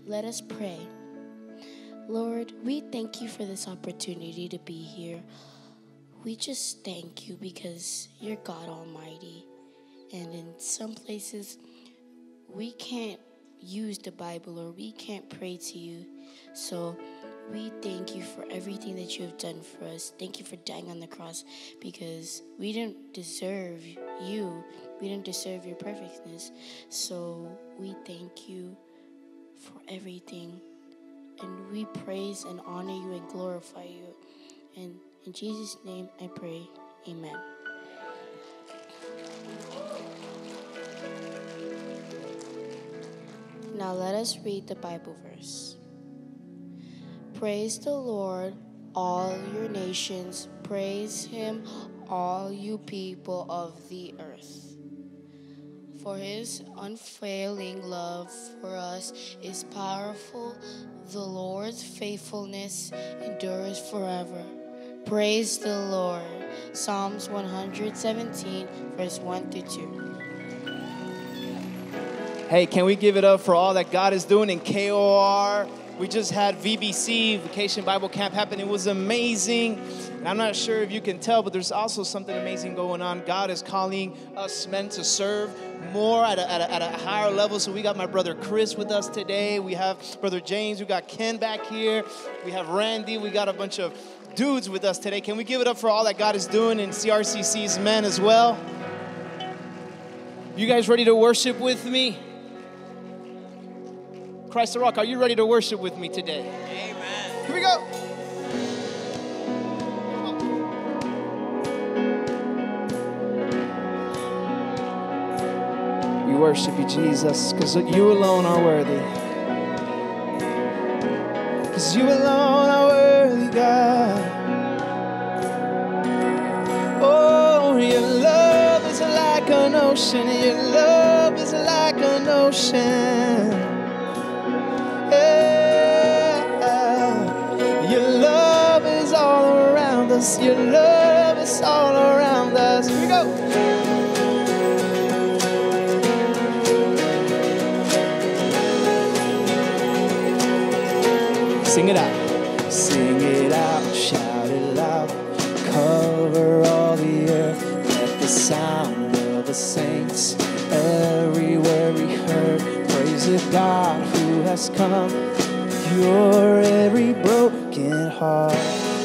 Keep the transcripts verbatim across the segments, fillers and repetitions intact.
Let us pray. Lord, we thank you for this opportunity to be here. We just thank you because you're God Almighty. And in some places, we can't use the Bible or we can't pray to you. So we thank you for everything that you have done for us. Thank you for dying on the cross because we didn't deserve you. We didn't deserve your perfectness. So we thank you for everything. And we praise and honor you and glorify you. And in Jesus' name I pray, amen. Now let us read the Bible verse. Praise the Lord, all your nations. Praise him, all you people of the earth. For his unfailing love for us is powerful. The Lord's faithfulness endures forever. Praise the Lord. Psalms one hundred seventeen, verse one through two. Hey, can we give it up for all that God is doing in K O R? We just had V B C, Vacation Bible Camp, happen. It was amazing. And I'm not sure if you can tell, but there's also something amazing going on. God is calling us men to serve more at a, at a, at a higher level. So we got my brother Chris with us today. We have brother James. We got Ken back here. We have Randy. We got a bunch of dudes with us today. Can we give it up for all that God is doing in C R C C's men as well? You guys ready to worship with me? Christ the Rock, are you ready to worship with me today? Amen. Here we go. We worship you, Jesus, because you alone are worthy. Because you alone are worthy, God. Oh, your love is like an ocean. Your love is like an ocean. Your love is all around us. Your love is all around us. Here we go. Sing it out. Sing it out. Shout it loud. Cover all the earth. Let the sound of the saints everywhere be heard. Praise the God who has come. Cure every broken heart.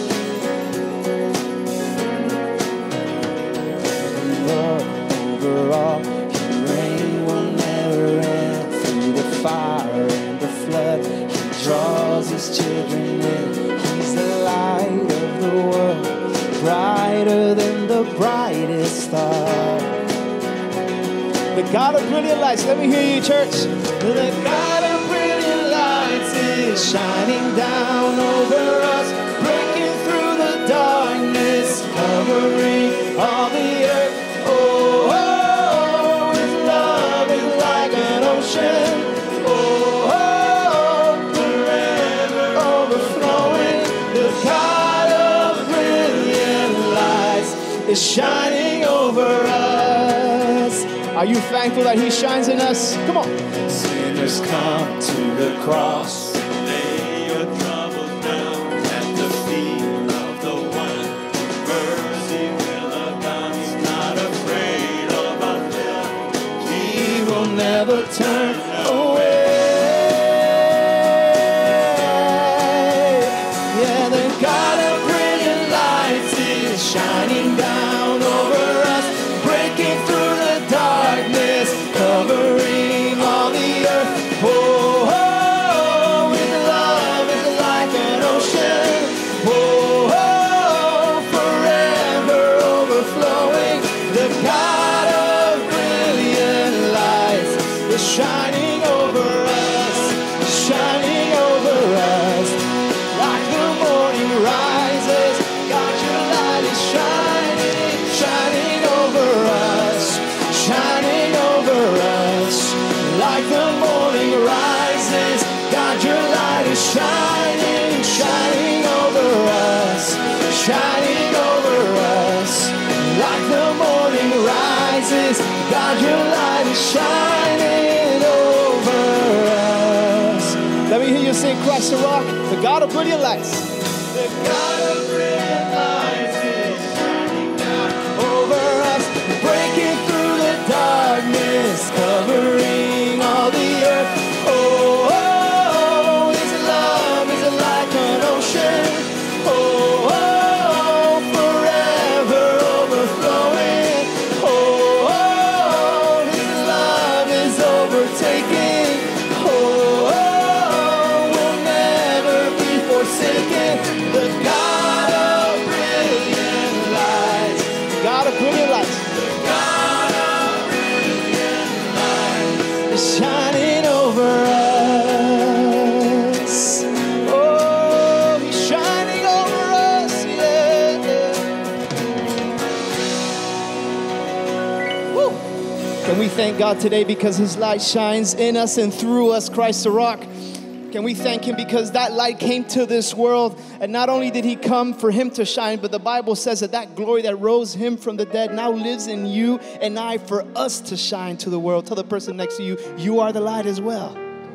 Lord, over all, your reign will never end. Through the fire and the flood, he draws his children in. He's the light of the world, brighter than the brightest star. The God of brilliant lights, let me hear you, church. The God of brilliant lights is shining down over us, breaking through the darkness, covering all the earth. Oh, oh, his love is like an ocean. Oh, oh, forever overflowing. The God of brilliant lights is shining over us. Are you thankful that he shines in us? Come on. Sinners come to the cross. Lay your troubles down at the feet of the one. Mercy will abound. He's not afraid of our death. He will never turn away. Yeah, the God of brilliant lights is shining down over us, breaking through the darkness, covering all the earth. Oh, oh, you sing Christ the Rock, the God of brilliant lights. The God of brilliant lights is shining down over us, breaking through the darkness, covering all the earth. Oh, oh, oh, His love is like an ocean. Oh, oh, oh, forever overflowing. Oh, oh, oh, His love is overtaking. Oh, oh, oh, we'll never be forsaken. The God of brilliant lights. God of brilliant lights. The God of brilliant lights is shining over us. Oh, He's shining over us, yeah. Woo. Can we thank God today because His light shines in us and through us, Christ the Rock? Can we thank Him because that light came to this world, and not only did He come for Him to shine, but the Bible says that that glory that rose Him from the dead now lives in you and I for us to shine to the world. Tell the person next to you, you are the light as well.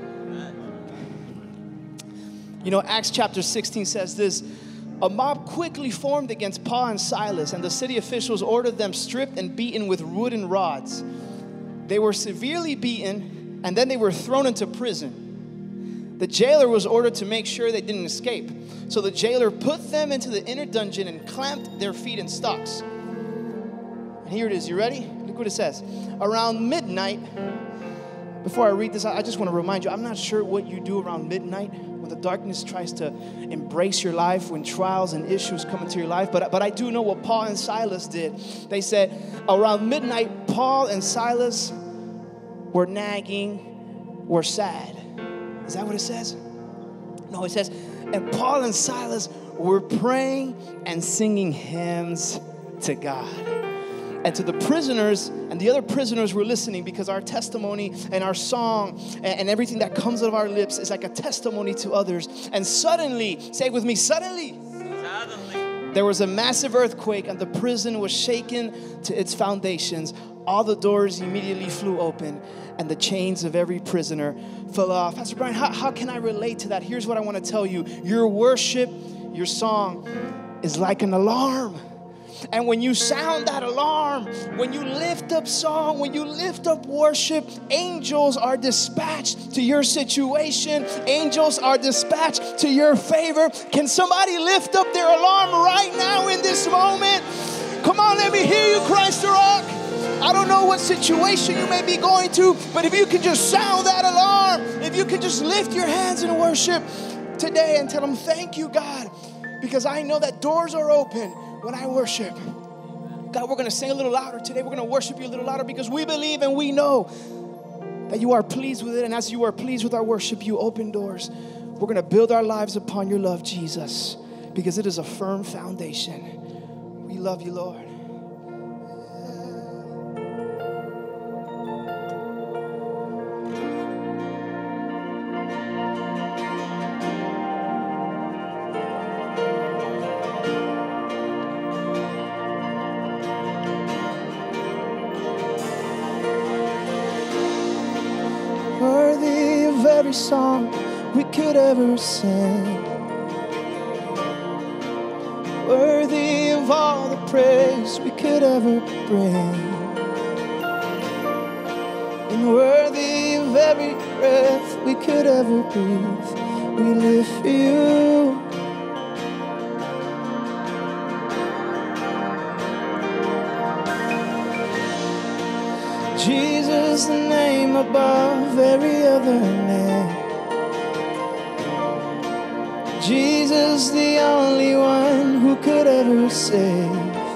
You know, Acts chapter sixteen says this: a mob quickly formed against Paul and Silas, and the city officials ordered them stripped and beaten with wooden rods. They were severely beaten, and then they were thrown into prison. The jailer was ordered to make sure they didn't escape. So the jailer put them into the inner dungeon and clamped their feet in stocks. And here it is. You ready? Look what it says. Around midnight, before I read this, I just want to remind you, I'm not sure what you do around midnight when the darkness tries to embrace your life, when trials and issues come into your life. But, but I do know what Paul and Silas did. They said around midnight, Paul and Silas were nagging, were sad. Is that what it says? No, it says, and Paul and Silas were praying and singing hymns to God. And to the prisoners, and the other prisoners were listening, because our testimony and our song and, and everything that comes out of our lips is like a testimony to others. And suddenly, say it with me, suddenly, suddenly, there was a massive earthquake and the prison was shaken to its foundations. All the doors immediately flew open and the chains of every prisoner fell off. Pastor Brian, how, how can I relate to that? Here's what I want to tell you. Your worship, your song is like an alarm. And when you sound that alarm, when you lift up song, when you lift up worship, angels are dispatched to your situation. Angels are dispatched to your favor. Can somebody lift up their alarm right now in this moment? Come on, let me hear you, Christ the Rock. I don't know what situation you may be going to, but if you can just sound that alarm, if you can just lift your hands in worship today and tell them, thank you, God, because I know that doors are open when I worship. God, we're going to sing a little louder today. We're going to worship you a little louder because we believe and we know that you are pleased with it. And as you are pleased with our worship, you open doors. We're going to build our lives upon your love, Jesus, because it is a firm foundation. We love you, Lord. Worthy of every song we could ever sing, worthy of all the praise we could ever bring, and worthy of every breath we could ever breathe. We live for you. Jesus, the name above every other name. Jesus, the only one who could ever save.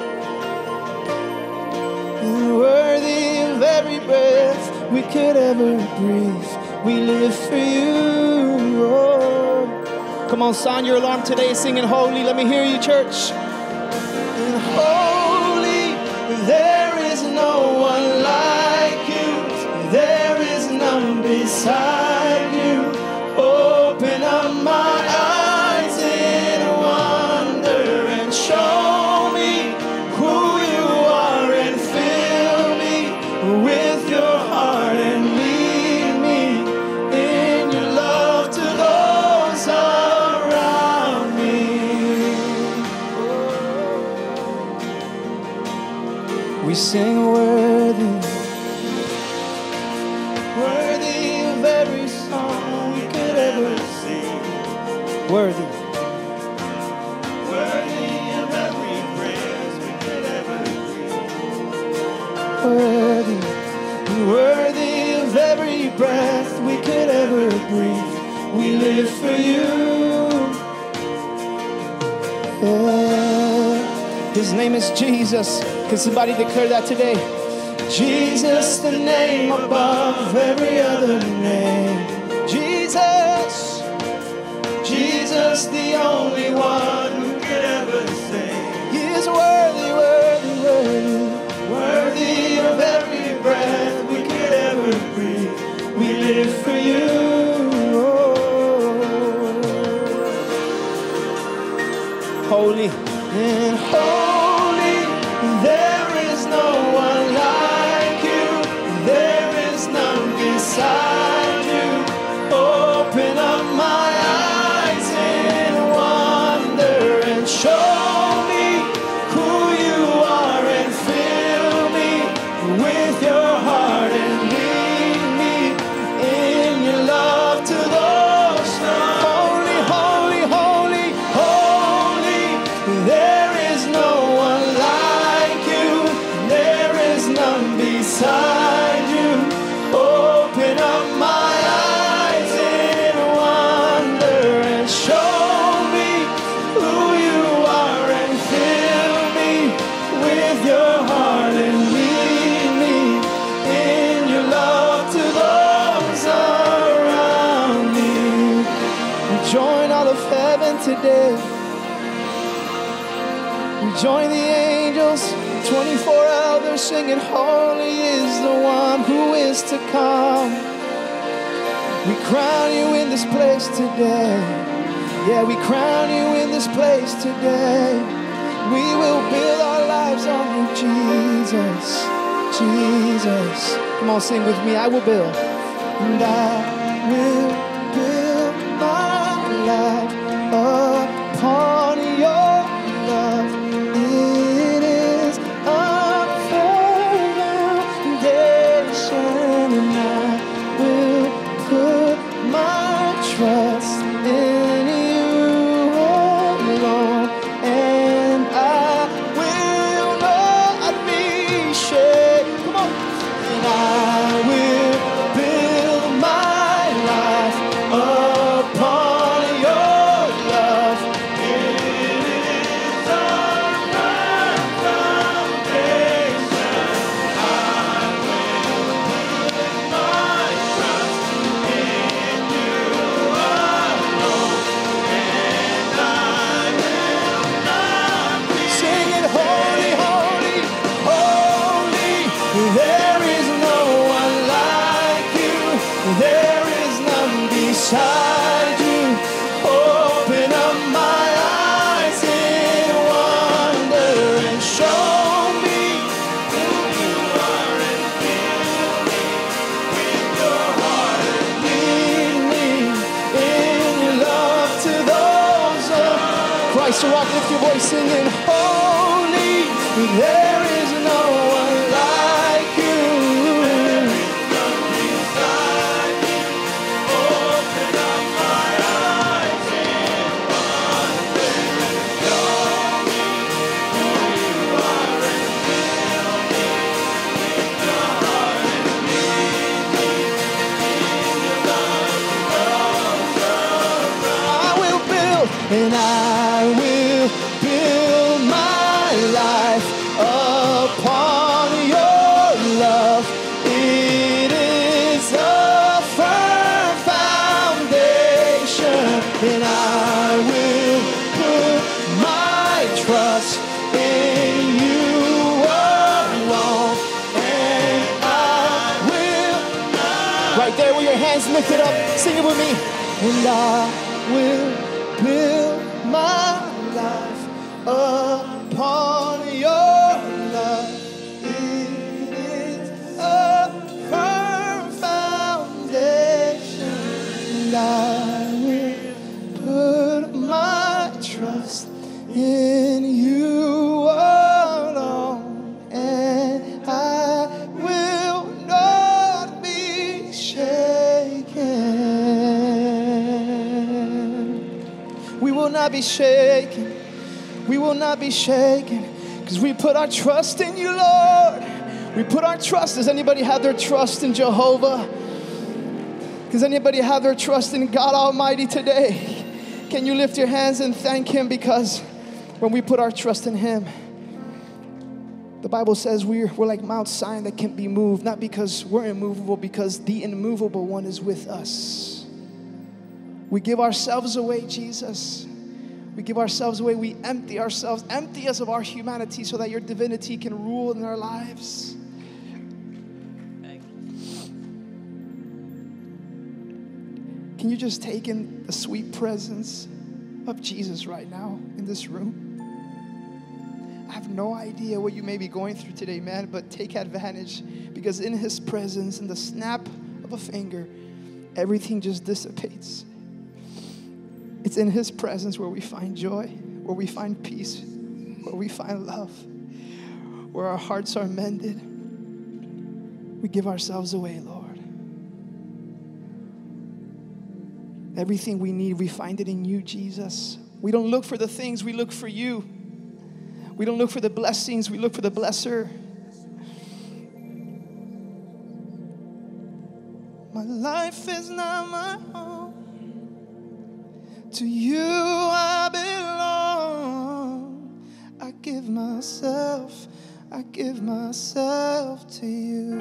And worthy of every breath we could ever breathe. We live for you. Oh. Come on, sound your alarm today, singing holy. Let me hear you, church. And holy, there is no one like you. There is none beside you. Open up my eyes in wonder and show me who you are and fill me with your heart and lead me in your love to the sing worthy, worthy of every song we could ever sing. Worthy, worthy of every praise we could ever breathe. Worthy, worthy of every breath we could ever breathe. We live for you. Yeah. His name is Jesus. Can somebody declare that today? Jesus, the name above every other name. Jesus, Jesus, the only one who could ever save. He is worthy, worthy, worthy, worthy of every breath we could ever breathe. We live for you. Holy and holy, there is no one like you. There is none beside you. Open up my eyes in wonder and show me who you are and fill me with your heart and lead me in your love to those holy, holy, holy, holy. There is no one like you. There is none beside you. Open up my eyes in wonder and show me who you are and fill me with your heart and lead me in your love to those around me. Join all of heaven today. Join the angels, twenty-four elders singing, holy is the one who is to come. We crown you in this place today. Yeah, we crown you in this place today. We will build our lives on you, Jesus, Jesus. Come on, sing with me. I will build. And I will build my life upon your love. It is a firm foundation, and I will put my trust in you alone, and I will not be shaken. Come on. And I will build my life upon your love. It is a firm foundation. I will put my trust in you alone, and I will not be. Sing it, holy, holy, holy. There is no one like you. There is none beside you. Open up my eyes in wonder and show me who you are and fill me with your heart and lead me in your love to those of Christ. So rock, lift your voice singing, holy, there is no one like you. Open up my eyes in wonder and show me who you are and fill me with your heart and lead me in your love to those around. I will build, and I will build my life upon your love. It is a firm foundation, and I will put my trust in you alone, and I will not. Right there with your hands lifted up, sing it with me. And I will build my life upon your love. It is a firm foundation, and I will put my trust in you alone, and not be shaken. We will not be shaken because we put our trust in you, Lord. We put our trust. Does anybody have their trust in Jehovah? Does anybody have their trust in God Almighty today? Can you lift your hands and thank Him? Because when we put our trust in Him, the Bible says we're, we're like Mount Zion that can't be moved, not because we're immovable, because the immovable one is with us. We give ourselves away, Jesus. We give ourselves away. We empty ourselves. Empty us of our humanity so that your divinity can rule in our lives. Can you just take in the sweet presence of Jesus right now in this room? I have no idea what you may be going through today, man, but take advantage, because in His presence, in the snap of a finger, everything just dissipates. It's in His presence where we find joy, where we find peace, where we find love, where our hearts are mended. We give ourselves away, Lord. Everything we need, we find it in you, Jesus. We don't look for the things, we look for you. We don't look for the blessings, we look for the blesser. My life is not my own. To you I belong. I give myself, I give myself to you.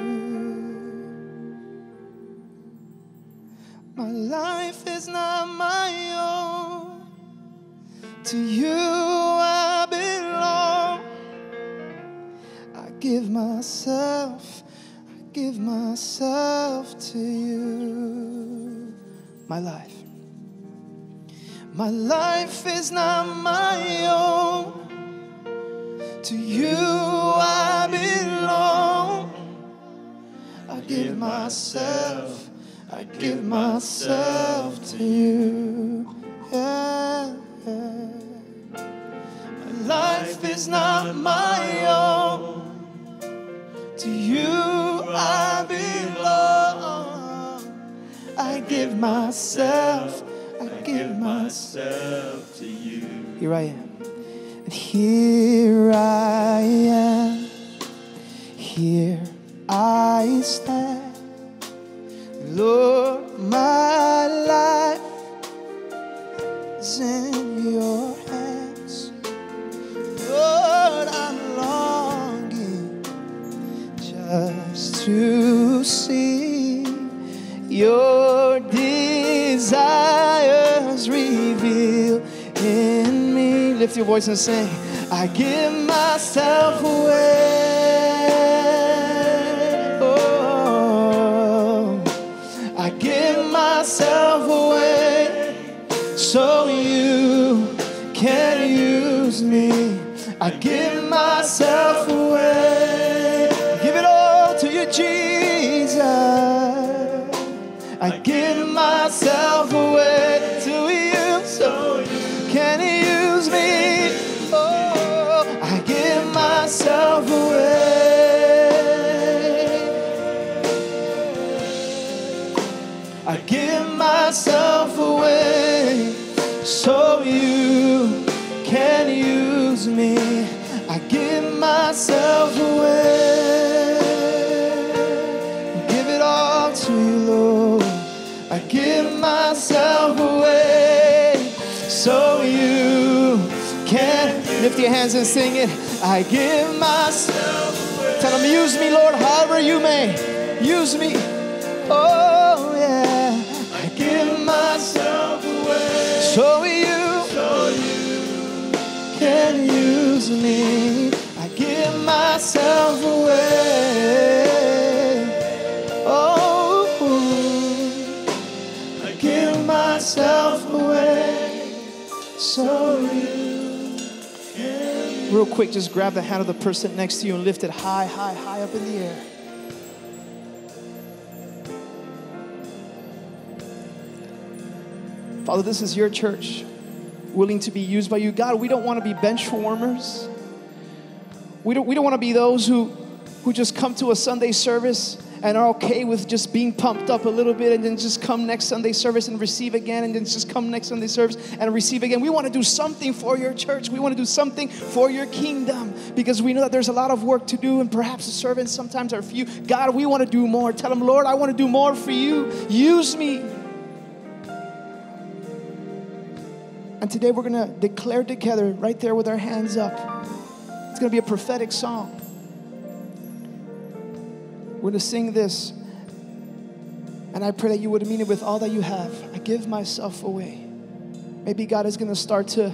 My life is not my own. To you I belong. I give myself, I give myself to you. My life. My life is not my own. To you I belong. I give myself, I give myself to you. Yeah, yeah. My life is not my own. To you I belong. I give myself, I give myself to you. Here I am. And here I am. Here I stand. Lord, my life is in your hands. Lord, I'm longing just to see your desires revealed in me. Lift your voice and sing. I give myself away. Oh, I give myself away so you can use me. I give myself away. Give it all to you, Jesus. I give myself away to you so you can use me. Oh, I give myself away. I give myself away so you can use me. I give myself away. Give it all to you, Lord. I give myself away so you can. Lift your hands and sing it. I give myself away. Tell them, use me, Lord, however you may. Use me. Oh, yeah. I give myself away so you, so you can use me. I give myself away. Oh, I give myself away so you can. Real quick, just grab the hand of the person next to you and lift it high, high, high up in the air. Father, this is your church, willing to be used by you. God, we don't want to be bench warmers. We don't, we don't want to be those who, who just come to a Sunday service and are okay with just being pumped up a little bit and then just come next Sunday service and receive again and then just come next Sunday service and receive again. We want to do something for your church. We want to do something for your kingdom because we know that there's a lot of work to do and perhaps the servants sometimes are few. God, we want to do more. Tell them, Lord, I want to do more for you. Use me. And today we're going to declare together right there with our hands up. It's going to be a prophetic song. We're going to sing this. And I pray that you would mean it with all that you have. I give myself away. Maybe God is going to start to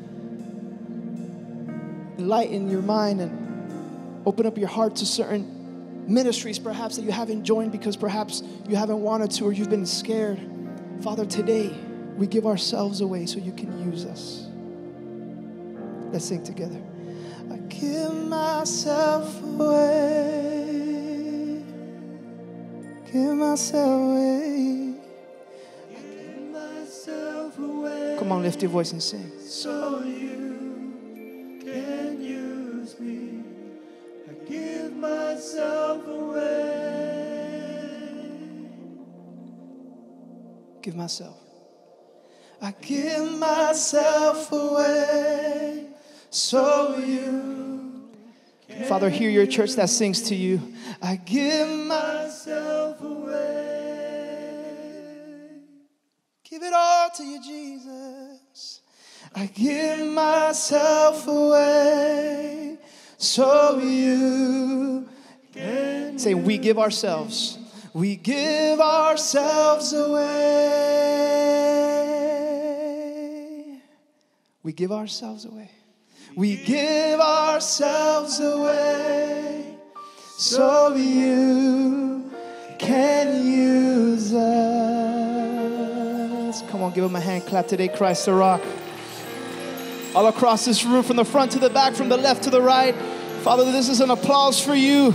enlighten your mind and open up your heart to certain ministries perhaps that you haven't joined because perhaps you haven't wanted to or you've been scared. Father, today we give ourselves away so you can use us. Let's sing together. I give myself away. Give myself away. I give myself away. Come on, lift your voice and sing. So you can use me. I give myself away. Give myself. I give myself away so you can. Father, hear your church that sings to you. I give myself away. Give it all to you, Jesus. I give myself away so you can. Say, we give ourselves. We give ourselves away. We give ourselves away. We give ourselves away so you can use us. Come on, give him a hand clap today, Christ the Rock. All across this room, from the front to the back, from the left to the right. Father, this is an applause for you.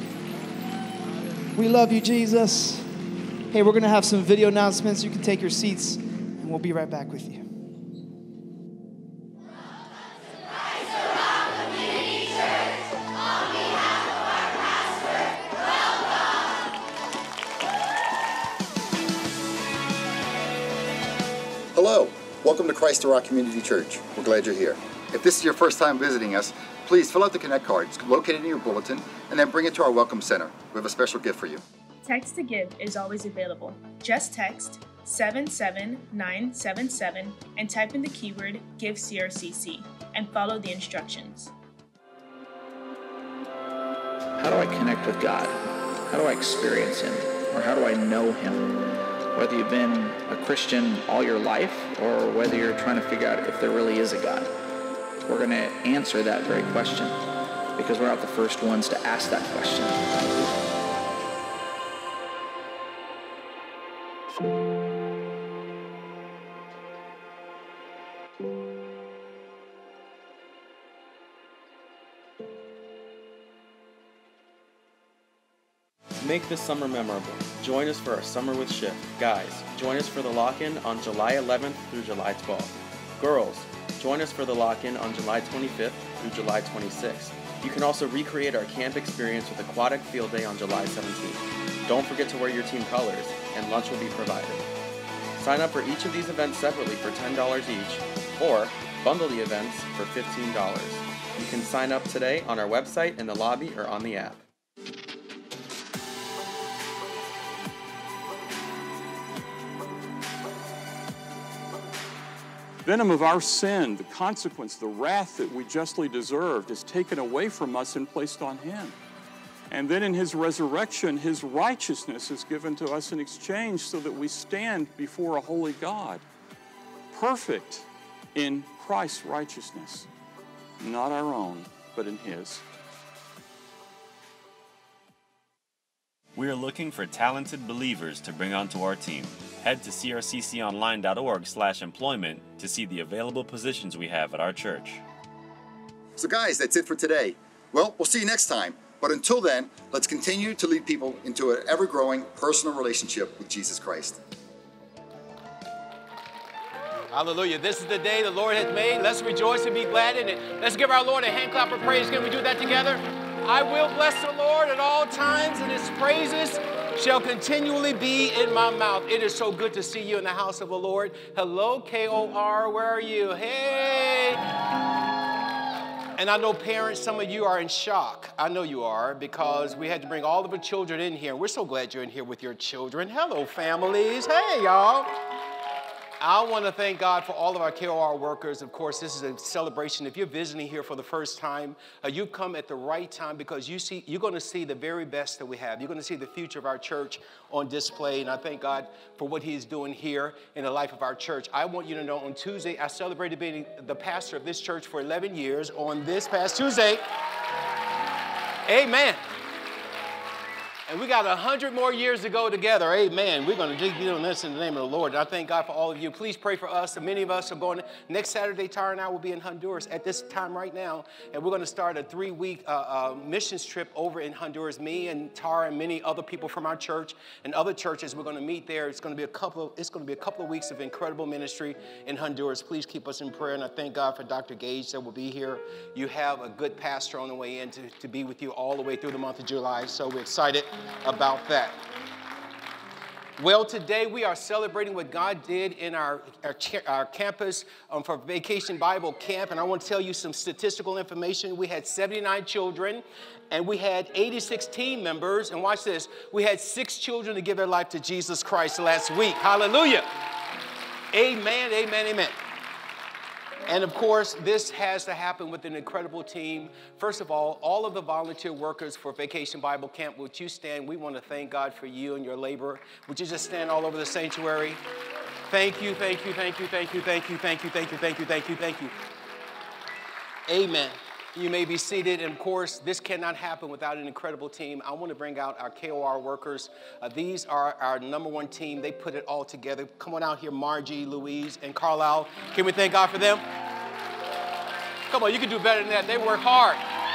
We love you, Jesus. Hey, we're going to have some video announcements. You can take your seats, and we'll be right back with you. Hello, welcome to Christ the Rock Community Church. We're glad you're here. If this is your first time visiting us, please fill out the Connect card. It's located in your bulletin, and then bring it to our Welcome Center. We have a special gift for you. Text to Give is always available. Just text seven seven nine seven seven and type in the keyword Give C R C C and follow the instructions. How do I connect with God? How do I experience Him? Or how do I know Him? Whether you've been a Christian all your life or whether you're trying to figure out if there really is a God. We're going to answer that very question because we're not the first ones to ask that question. Make this summer memorable. Join us for our Summer with Shift. Guys, join us for the lock-in on July eleventh through July twelfth. Girls, join us for the lock-in on July twenty-fifth through July twenty-sixth. You can also recreate our camp experience with Aquatic Field Day on July seventeenth. Don't forget to wear your team colors, and lunch will be provided. Sign up for each of these events separately for ten dollars each, or bundle the events for fifteen dollars. You can sign up today on our website, in the lobby, or on the app. Venom of our sin, the consequence, the wrath that we justly deserved, is taken away from us and placed on Him. And then in His resurrection, His righteousness is given to us in exchange so that we stand before a holy God, perfect in Christ's righteousness, not our own, but in His. We are looking for talented believers to bring onto our team. Head to c r c c online dot org slash employment to see the available positions we have at our church. So guys, that's it for today. Well, we'll see you next time. But until then, let's continue to lead people into an ever-growing personal relationship with Jesus Christ. Hallelujah. This is the day the Lord has made. Let's rejoice and be glad in it. Let's give our Lord a hand clap of praise. Can we do that together? I will bless the Lord at all times, and his praises shall continually be in my mouth. It is so good to see you in the house of the Lord. Hello, K O R, where are you? Hey! And I know parents, some of you are in shock. I know you are, because we had to bring all of the children in here. We're so glad you're in here with your children. Hello, families. Hey, y'all. I want to thank God for all of our K O R workers. Of course, this is a celebration. If you're visiting here for the first time, uh, you've come at the right time, because you see, you're going to see the very best that we have. You're going to see the future of our church on display, and I thank God for what he's doing here in the life of our church. I want you to know, on Tuesday, I celebrated being the pastor of this church for eleven years on this past Tuesday. Amen. And we got a hundred more years to go together. Amen. We're going to keep doing this in the name of the Lord. And I thank God for all of you. Please pray for us. And many of us are going, next Saturday, Tara and I will be in Honduras at this time right now. And we're going to start a three-week uh, uh, missions trip over in Honduras. Me and Tara and many other people from our church and other churches, we're going to meet there. It's going to be a couple of, it's going to be a couple of weeks of incredible ministry in Honduras. Please keep us in prayer. And I thank God for Doctor Gage that will be here. You have a good pastor on the way in to, to be with you all the way through the month of July. So we're excited about that. Well, today we are celebrating what God did in our, our, our campus um, for Vacation Bible Camp. And I want to tell you some statistical information. We had seventy-nine children, and we had eighty-six team members. And watch this. We had six children to give their life to Jesus Christ last week. Hallelujah. Amen, amen, amen. And of course, this has to happen with an incredible team. First of all, all of the volunteer workers for Vacation Bible Camp, would you stand? We want to thank God for you and your labor. Would you just stand all over the sanctuary? Thank you, thank you, thank you, thank you, thank you, thank you, thank you, thank you, thank you, thank you. Amen. You may be seated, and of course, this cannot happen without an incredible team. I want to bring out our K O R workers. Uh, these are our number one team. They put it all together. Come on out here, Margie, Louise, and Carlisle. Can we thank God for them? Come on, you can do better than that. They work hard.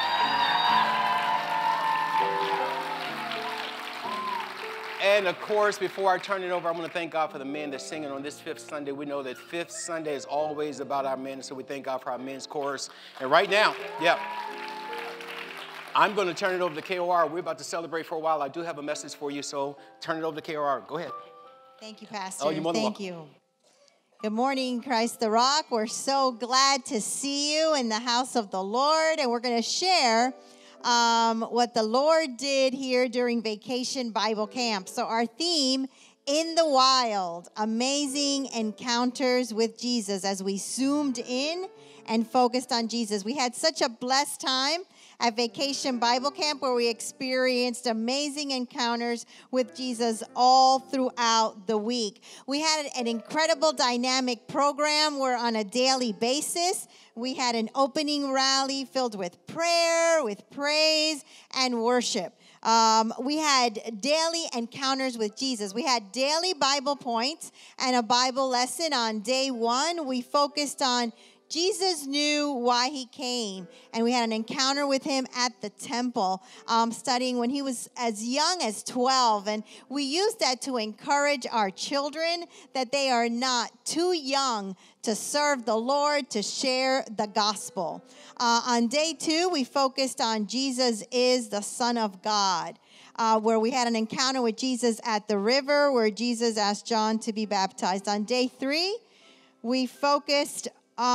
And of course, before I turn it over, I want to thank God for the men that's singing on this fifth Sunday. We know that fifth Sunday is always about our men, so we thank God for our men's chorus. And right now, yeah, I'm going to turn it over to K O R. We're about to celebrate for a while. I do have a message for you, so turn it over to K O R. Go ahead. Thank you, Pastor. Oh, you're more than Thank welcome. you. Good morning, Christ the Rock. We're so glad to see you in the house of the Lord, and we're going to share Um, what the Lord did here during Vacation Bible Camp. So our theme, In the Wild, amazing encounters with Jesus, as we zoomed in and focused on Jesus. We had such a blessed time at Vacation Bible Camp where we experienced amazing encounters with Jesus all throughout the week. We had an incredible dynamic program where on a daily basis we had an opening rally filled with prayer, with praise, and worship. Um, we had daily encounters with Jesus. We had daily Bible points and a Bible lesson on day one. We focused on Jesus knew why he came, and we had an encounter with him at the temple, um, studying when he was as young as twelve, and we used that to encourage our children that they are not too young to serve the Lord, to share the gospel. Uh, on day two, we focused on Jesus is the Son of God, uh, where we had an encounter with Jesus at the river, where Jesus asked John to be baptized. On day three, we focused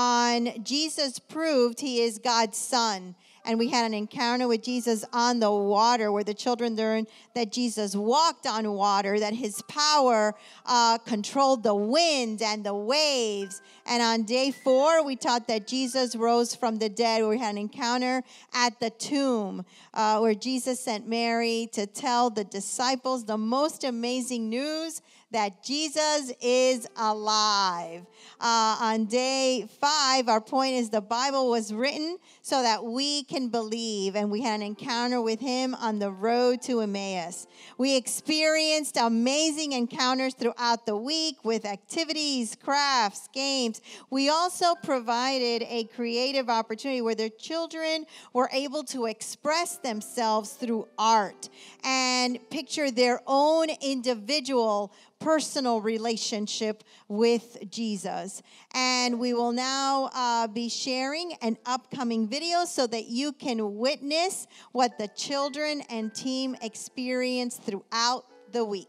on Jesus proved he is God's son. And we had an encounter with Jesus on the water where the children learned that Jesus walked on water, that his power uh, controlled the wind and the waves. And on day four, we taught that Jesus rose from the dead, where we had an encounter at the tomb uh, where Jesus sent Mary to tell the disciples the most amazing news, that Jesus is alive. Uh, on day five, our point is the Bible was written so that we can believe, and we had an encounter with him on the road to Emmaus. We experienced amazing encounters throughout the week with activities, crafts, games. We also provided a creative opportunity where their children were able to express themselves through art and picture their own individual personal relationship with Jesus. And we will now uh, be sharing an upcoming video so that you can witness what the children and team experience throughout the week.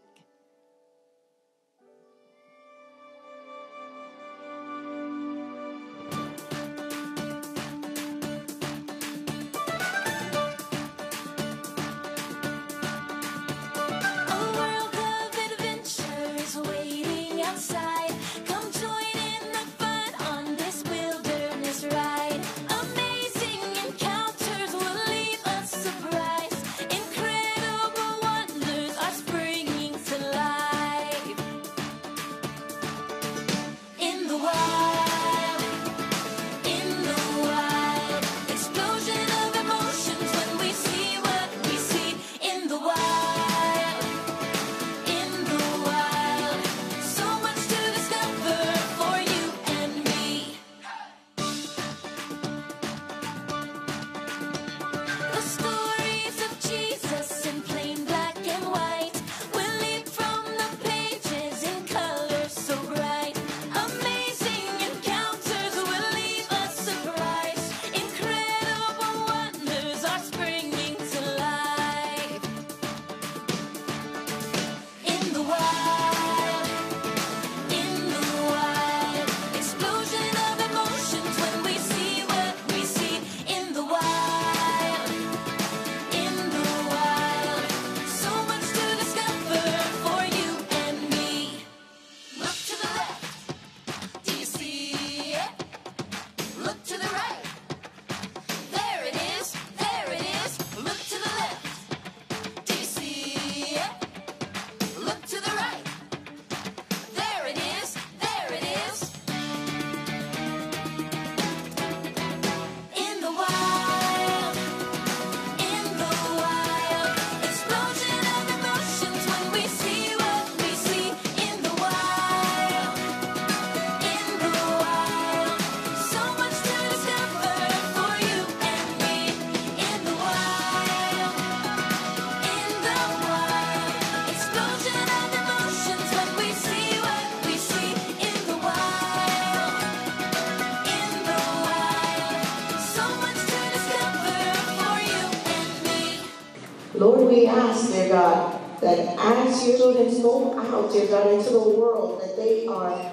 Lord, we ask, dear God, that as your children go out, dear God, into the world, that they are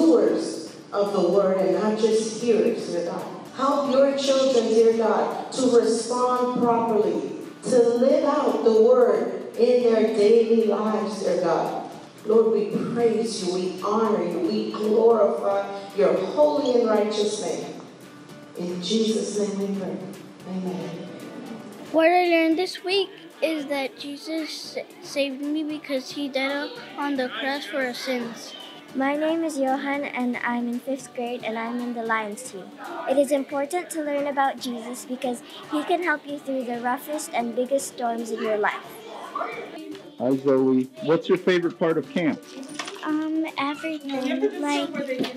doers of the word and not just hearers, dear God. Help your children, dear God, to respond properly, to live out the word in their daily lives, dear God. Lord, we praise you, we honor you, we glorify your holy and righteous name. In Jesus' name we pray. Amen. What I learned this week is that Jesus saved me because he died on the cross for our sins. My name is Johan and I'm in fifth grade and I'm in the Lions team. It is important to learn about Jesus because he can help you through the roughest and biggest storms in your life. Hi Zoe, what's your favorite part of camp? Um, everything. Like,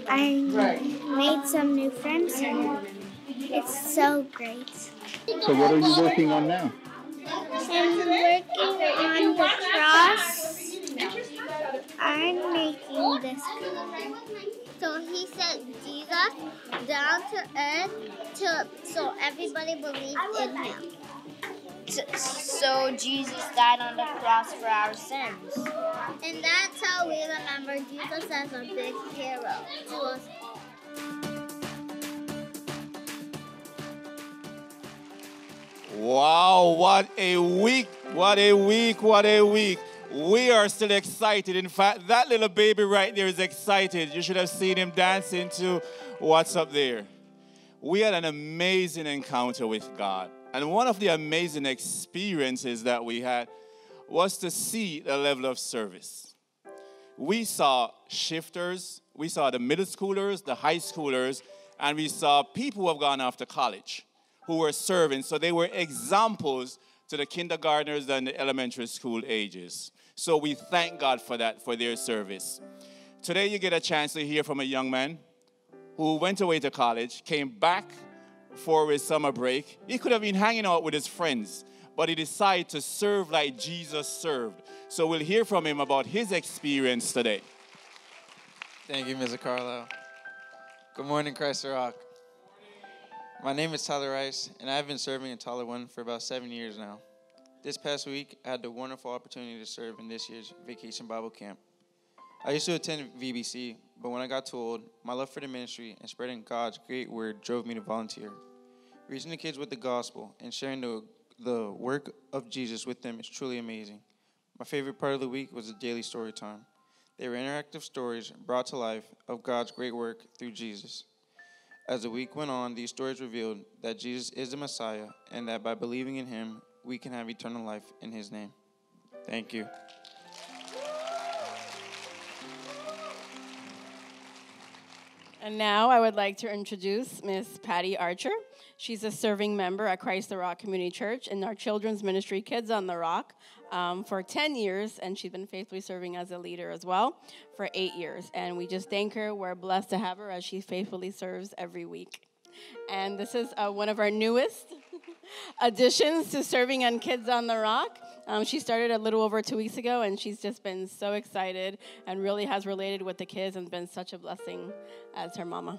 I made some new friends here. It's so great. So what are you working on now? I'm working on the cross. I'm making this. So he sent Jesus down to earth to, so everybody believes in him. So Jesus died on the cross for our sins. And that's how we remember Jesus as a big hero to us all. Wow, what a week, what a week, what a week. We are still excited. In fact, that little baby right there is excited. You should have seen him dancing to what's up there. We had an amazing encounter with God. And one of the amazing experiences that we had was to see the level of service. We saw shifters, we saw the middle schoolers, the high schoolers, and we saw people who have gone off to college who were serving. So they were examples to the kindergartners and the elementary school ages. So we thank God for that, for their service. Today you get a chance to hear from a young man who went away to college, came back for his summer break. He could have been hanging out with his friends, but he decided to serve like Jesus served. So we'll hear from him about his experience today. Thank you, Mister Carlisle. Good morning, Christ the Rock. My name is Tyler Rice, and I've been serving in Tyler one for about seven years now. This past week, I had the wonderful opportunity to serve in this year's Vacation Bible Camp. I used to attend V B C, but when I got too old, my love for the ministry and spreading God's great word drove me to volunteer. Reaching the kids with the gospel and sharing the, the work of Jesus with them is truly amazing. My favorite part of the week was the daily story time. They were interactive stories brought to life of God's great work through Jesus. As the week went on, these stories revealed that Jesus is the Messiah and that by believing in him, we can have eternal life in his name. Thank you. And now I would like to introduce Miss Patty Archer. She's a serving member at Christ the Rock Community Church in our children's ministry, Kids on the Rock, um, for ten years, and she's been faithfully serving as a leader as well for eight years. And we just thank her. We're blessed to have her as she faithfully serves every week. And this is uh, one of our newest additions to serving on Kids on the Rock. Um, she started a little over two weeks ago, and she's just been so excited and really has related with the kids and been such a blessing as her mama.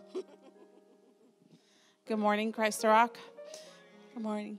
Good morning, Christ the Rock. Good morning.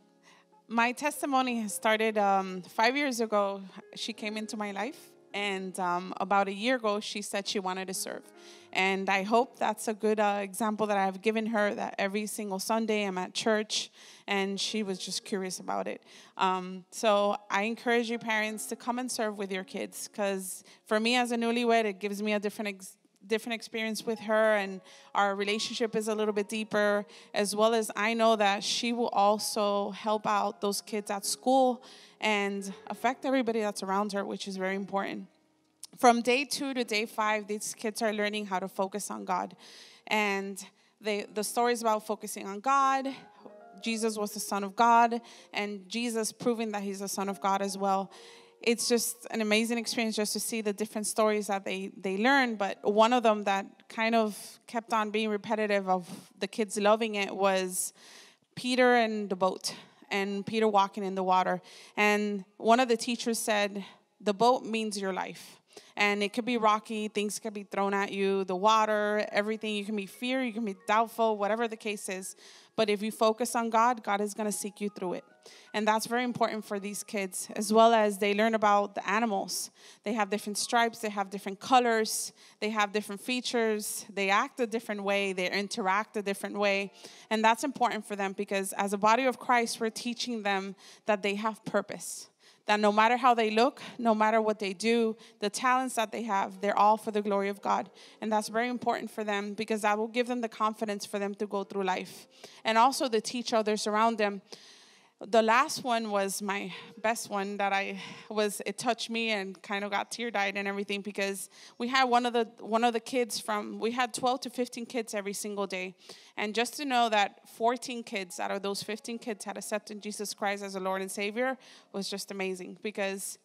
My testimony has started um, five years ago. She came into my life, and um, about a year ago, she said she wanted to serve. And I hope that's a good uh, example that I've given her, that every single Sunday I'm at church, and she was just curious about it. Um, so I encourage you parents to come and serve with your kids, because for me as a newlywed, it gives me a different experience. different experience with her, and our relationship is a little bit deeper, as well as I know that she will also help out those kids at school and affect everybody that's around her, which is very important. From day two to day five, these kids are learning how to focus on God. And they, the story is about focusing on God. Jesus was the Son of God, and Jesus proving that he's the Son of God as well. It's just an amazing experience just to see the different stories that they, they learn. But one of them that kind of kept on being repetitive of the kids loving it was Peter and the boat, and Peter walking in the water. And one of the teachers said, the boat means your life. And it could be rocky, things could be thrown at you, the water, everything. You can be fear, you can be doubtful, whatever the case is. But if you focus on God, God is going to seek you through it. And that's very important for these kids, as well as they learn about the animals. They have different stripes, they have different colors, they have different features, they act a different way, they interact a different way. And that's important for them, because as a body of Christ, we're teaching them that they have purpose. That no matter how they look, no matter what they do, the talents that they have, they're all for the glory of God. And that's very important for them, because that will give them the confidence for them to go through life. And also to teach others around them. The last one was my best one that I was, it touched me and kind of got tear-eyed and everything, because we had one of the one of the kids from, we had twelve to fifteen kids every single day. And just to know that fourteen kids out of those fifteen kids had accepted Jesus Christ as a Lord and Savior was just amazing, because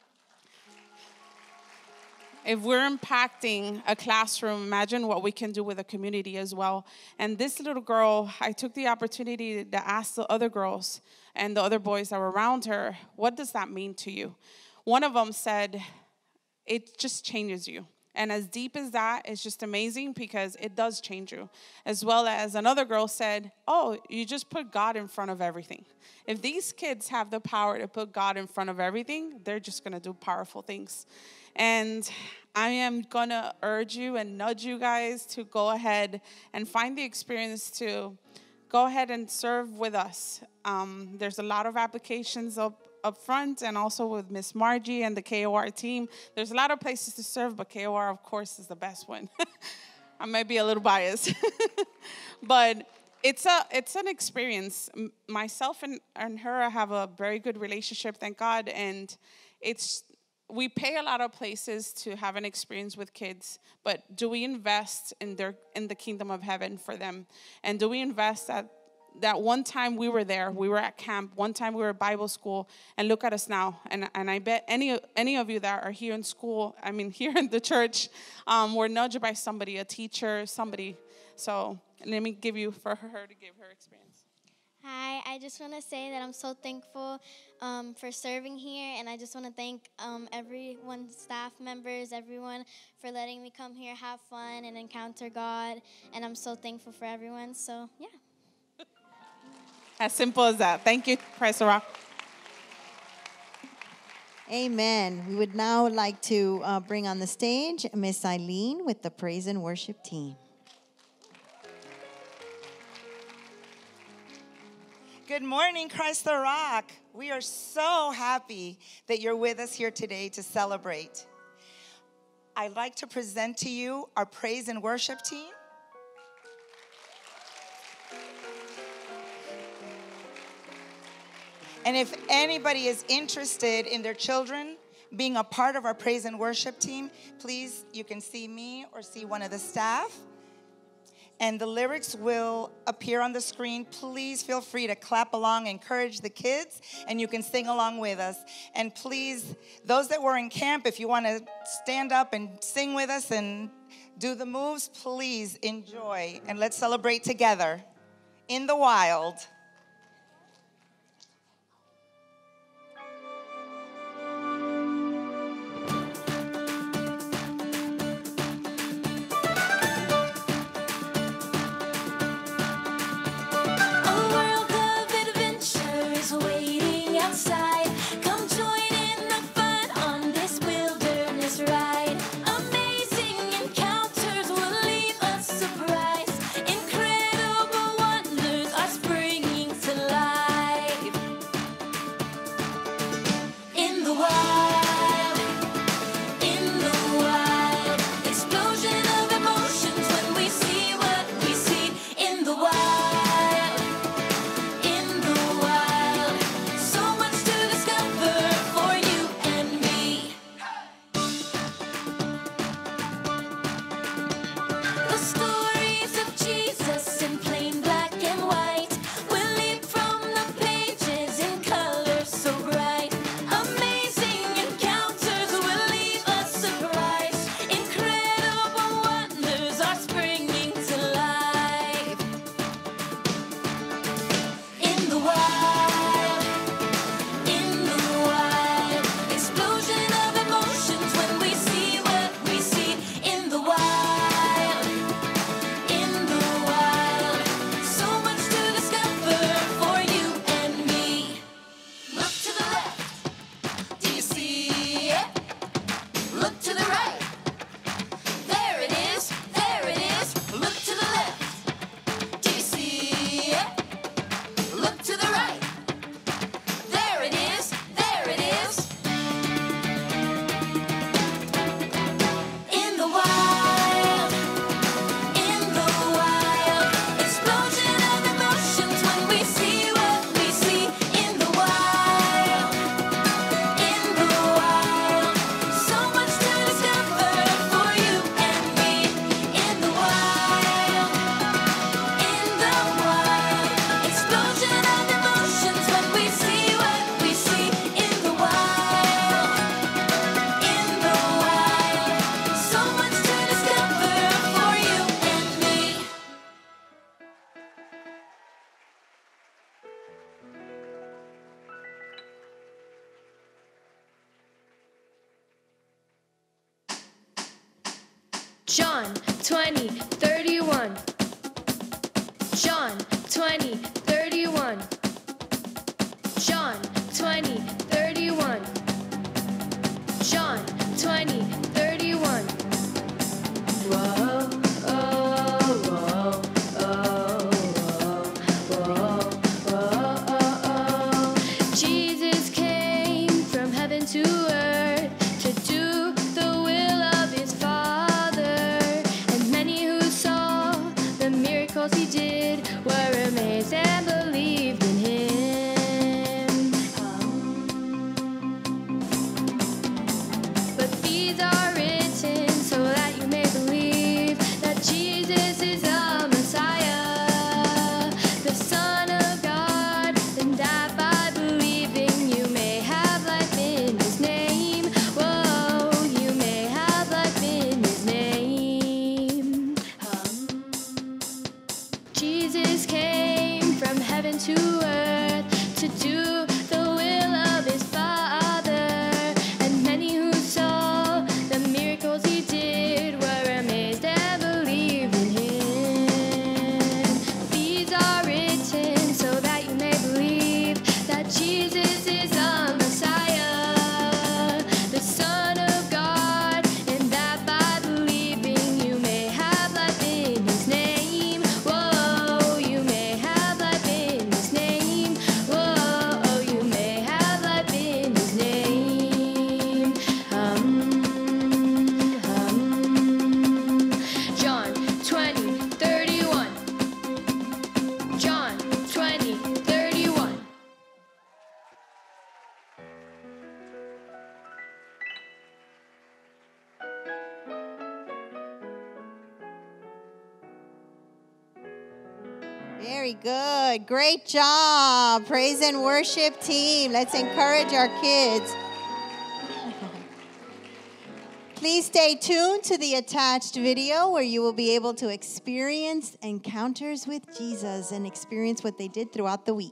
if we're impacting a classroom, imagine what we can do with a community as well. And this little girl, I took the opportunity to ask the other girls and the other boys that were around her, what does that mean to you? One of them said, it just changes you. And as deep as that, it's just amazing, because it does change you. As well as another girl said, oh, you just put God in front of everything. If these kids have the power to put God in front of everything, they're just going to do powerful things. And I am going to urge you and nudge you guys to go ahead and find the experience to go ahead and serve with us. Um, there's a lot of applications up, up front, and also with Miss Margie and the K O R team. There's a lot of places to serve, but K O R, of course, is the best one. I might be a little biased. But it's a it's an experience. M- myself and, and her have a very good relationship, thank God, and it's we pay a lot of places to have an experience with kids, but do we invest in their in the kingdom of heaven for them? And do we invest at that one time we were there, we were at camp, one time we were at Bible school, and look at us now. And and I bet any any of you that are here in school, I mean here in the church, um, were nudged by somebody, a teacher, somebody. So let me give you for her to give her experience. Hi, I just want to say that I'm so thankful um, for serving here, and I just want to thank um, everyone, staff members, everyone, for letting me come here, have fun, and encounter God, and I'm so thankful for everyone, so yeah. As simple as that. Thank you, Christ the Rock. Amen. We would now like to uh, bring on the stage Miss Eileen with the praise and worship team. Good morning, Christ the Rock. We are so happy that you're with us here today to celebrate. I'd like to present to you our praise and worship team. And if anybody is interested in their children being a part of our praise and worship team, please, you can see me or see one of the staff. And the lyrics will appear on the screen. Please feel free to clap along, encourage the kids, and you can sing along with us. And please, those that were in camp, if you want to stand up and sing with us and do the moves, please enjoy. And let's celebrate together in the wild. John twenty, thirty-one. John twenty, thirty-one. John twenty, thirty-one. John twenty, thirty-one. Whoa, oh, whoa, oh, whoa, whoa, oh, oh. Jesus came from heaven to earth to do the will of his Father. And many who saw the miracles he did were amazed and believed in him. But these are written so that you may believe that Jesus is the Messiah, the Son of God, and that by believing you may have life in his name. Whoa, you may have life in his name. Um, Jesus came from heaven to to do the will of his Father. And many who saw the miracles he did were amazed and believed in him. These are written so that you may believe that Jesus is the Messiah, the Son of God, and that by believing you may have life in his name. Whoa, you may have life in his name. Whoa, you may have life in his name. Um, um. John twenty, thirty-one. John twenty, thirty-one. Very good. Great job. Praise and worship team. Let's encourage our kids. Please stay tuned to the attached video where you will be able to experience encounters with Jesus and experience what they did throughout the week.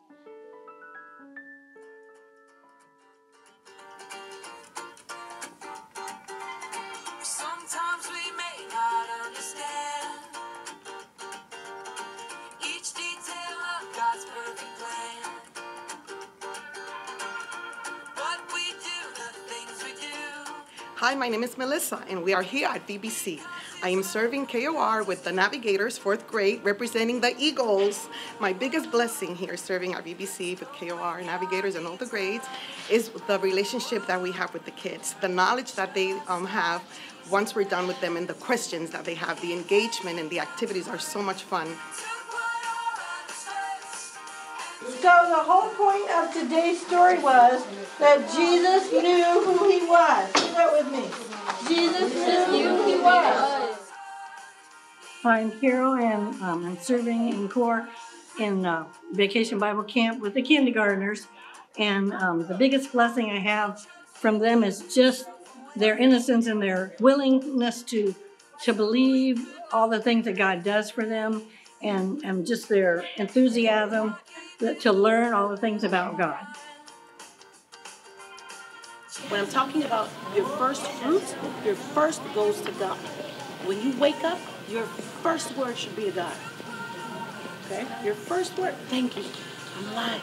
Sometimes we may not understand each detail of God's perfect plan, but we do the things we do. Hi, my name is Melissa, and we are here at V B C. I am serving K O R with the Navigators, fourth grade, representing the Eagles. My biggest blessing here serving at V B C with K O R, Navigators, and all the grades is the relationship that we have with the kids, the knowledge that they um, have once we're done with them, and the questions that they have, the engagement and the activities are so much fun. So the whole point of today's story was that Jesus knew who he was. Say that with me. Jesus knew who he was. I'm Carol, and um, I'm serving in Corps in uh, Vacation Bible Camp with the kindergartners. And um, the biggest blessing I have from them is just their innocence and their willingness to to believe all the things that God does for them, and, and just their enthusiasm to learn all the things about God. When I'm talking about your first fruit, your first goes to God. When you wake up, your first word should be to God. Okay? Your first word, thank you. I'm alive.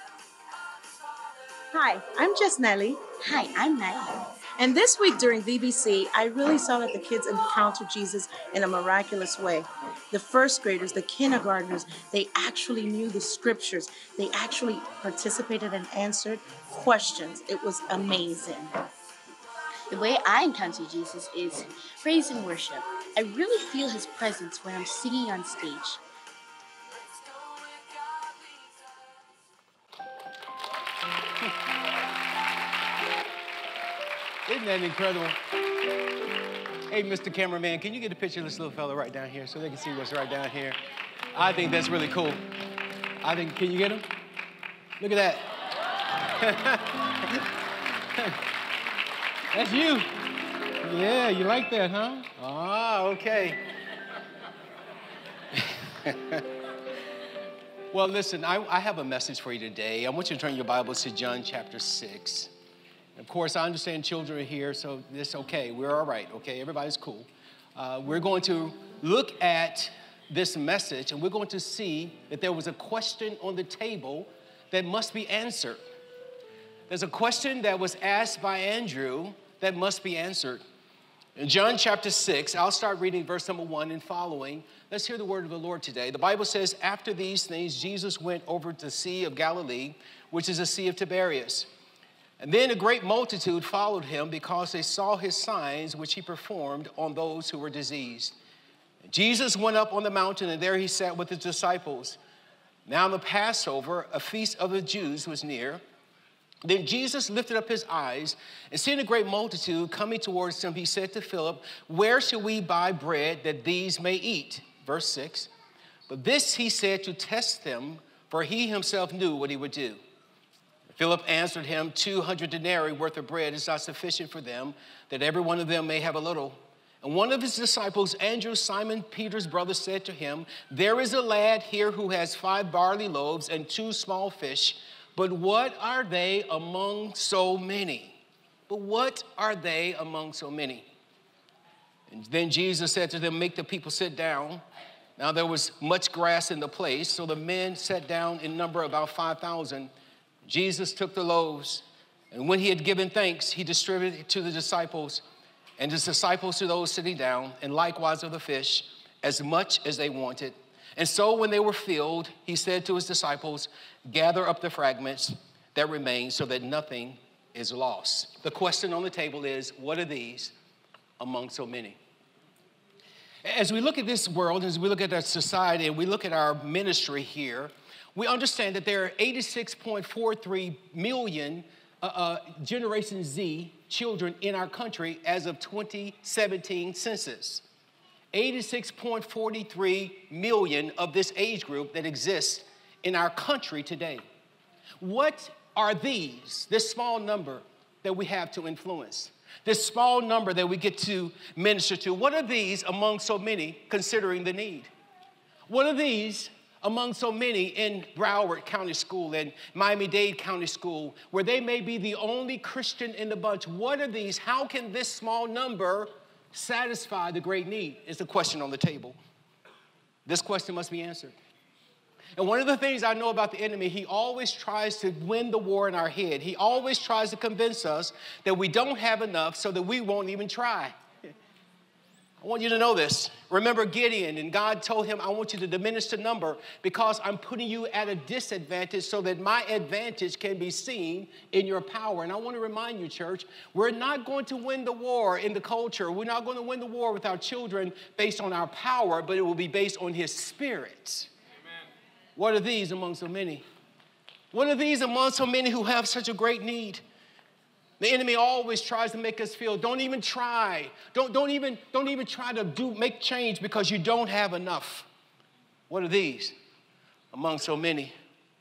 Hi, I'm Jess Nelly. Hi, I'm Nelly. And this week during V B C, I really saw that the kids encountered Jesus in a miraculous way. The first graders, the kindergartners, they actually knew the scriptures. They actually participated and answered questions. It was amazing. The way I encounter Jesus is praise and worship. I really feel his presence when I'm singing on stage. Isn't that incredible? Hey, Mister Cameraman, can you get a picture of this little fella right down here so they can see what's right down here? I think that's really cool. I think, can you get him? Look at that. That's you. Yeah, you like that, huh? Ah, okay. Well, listen, I, I have a message for you today. I want you to turn your Bibles to John chapter six. Of course, I understand children are here, so it's okay. We're all right, okay? Everybody's cool. Uh, we're going to look at this message, and we're going to see that there was a question on the table that must be answered. There's a question that was asked by Andrew that must be answered. In John chapter six, I'll start reading verse number one and following. Let's hear the word of the Lord today. The Bible says, after these things, Jesus went over to the Sea of Galilee, which is the Sea of Tiberias. And then a great multitude followed him because they saw his signs which he performed on those who were diseased. Jesus went up on the mountain, and there he sat with his disciples. Now the Passover, a feast of the Jews, was near. Then Jesus lifted up his eyes, and seeing a great multitude coming towards him, he said to Philip, where shall we buy bread that these may eat? Verse six. But this he said to test them, for he himself knew what he would do. Philip answered him, two hundred denarii worth of bread is not sufficient for them, that every one of them may have a little. And one of his disciples, Andrew, Simon Peter's brother, said to him, "There is a lad here who has five barley loaves and two small fish, but what are they among so many?" But what are they among so many? And then Jesus said to them, "Make the people sit down." Now there was much grass in the place, so the men sat down in number about five thousand. Jesus took the loaves, and when he had given thanks, he distributed it to the disciples, and his disciples to those sitting down, and likewise of the fish, as much as they wanted. And so when they were filled, he said to his disciples, "Gather up the fragments that remain so that nothing is lost." The question on the table is, what are these among so many? As we look at this world, as we look at our society, and we look at our ministry here, we understand that there are eighty-six point four three million uh, uh, Generation Z children in our country as of twenty seventeen census. eighty-six point four three million of this age group that exists in our country today. What are these, this small number that we have to influence? This small number that we get to minister to, what are these among so many considering the need? What are these among so many in Broward County School and Miami-Dade County School, where they may be the only Christian in the bunch? What are these? How can this small number satisfy the great need is the question on the table. This question must be answered. And one of the things I know about the enemy, he always tries to win the war in our head. He always tries to convince us that we don't have enough so that we won't even try. I want you to know this. Remember Gideon, and God told him, "I want you to diminish the number because I'm putting you at a disadvantage so that my advantage can be seen in your power." And I want to remind you, church, we're not going to win the war in the culture. We're not going to win the war with our children based on our power, but it will be based on his spirit. Amen. What are these among so many? What are these among so many who have such a great need? The enemy always tries to make us feel, don't even try. Don't, don't, even, don't even try to do, make change because you don't have enough. What are these among so many?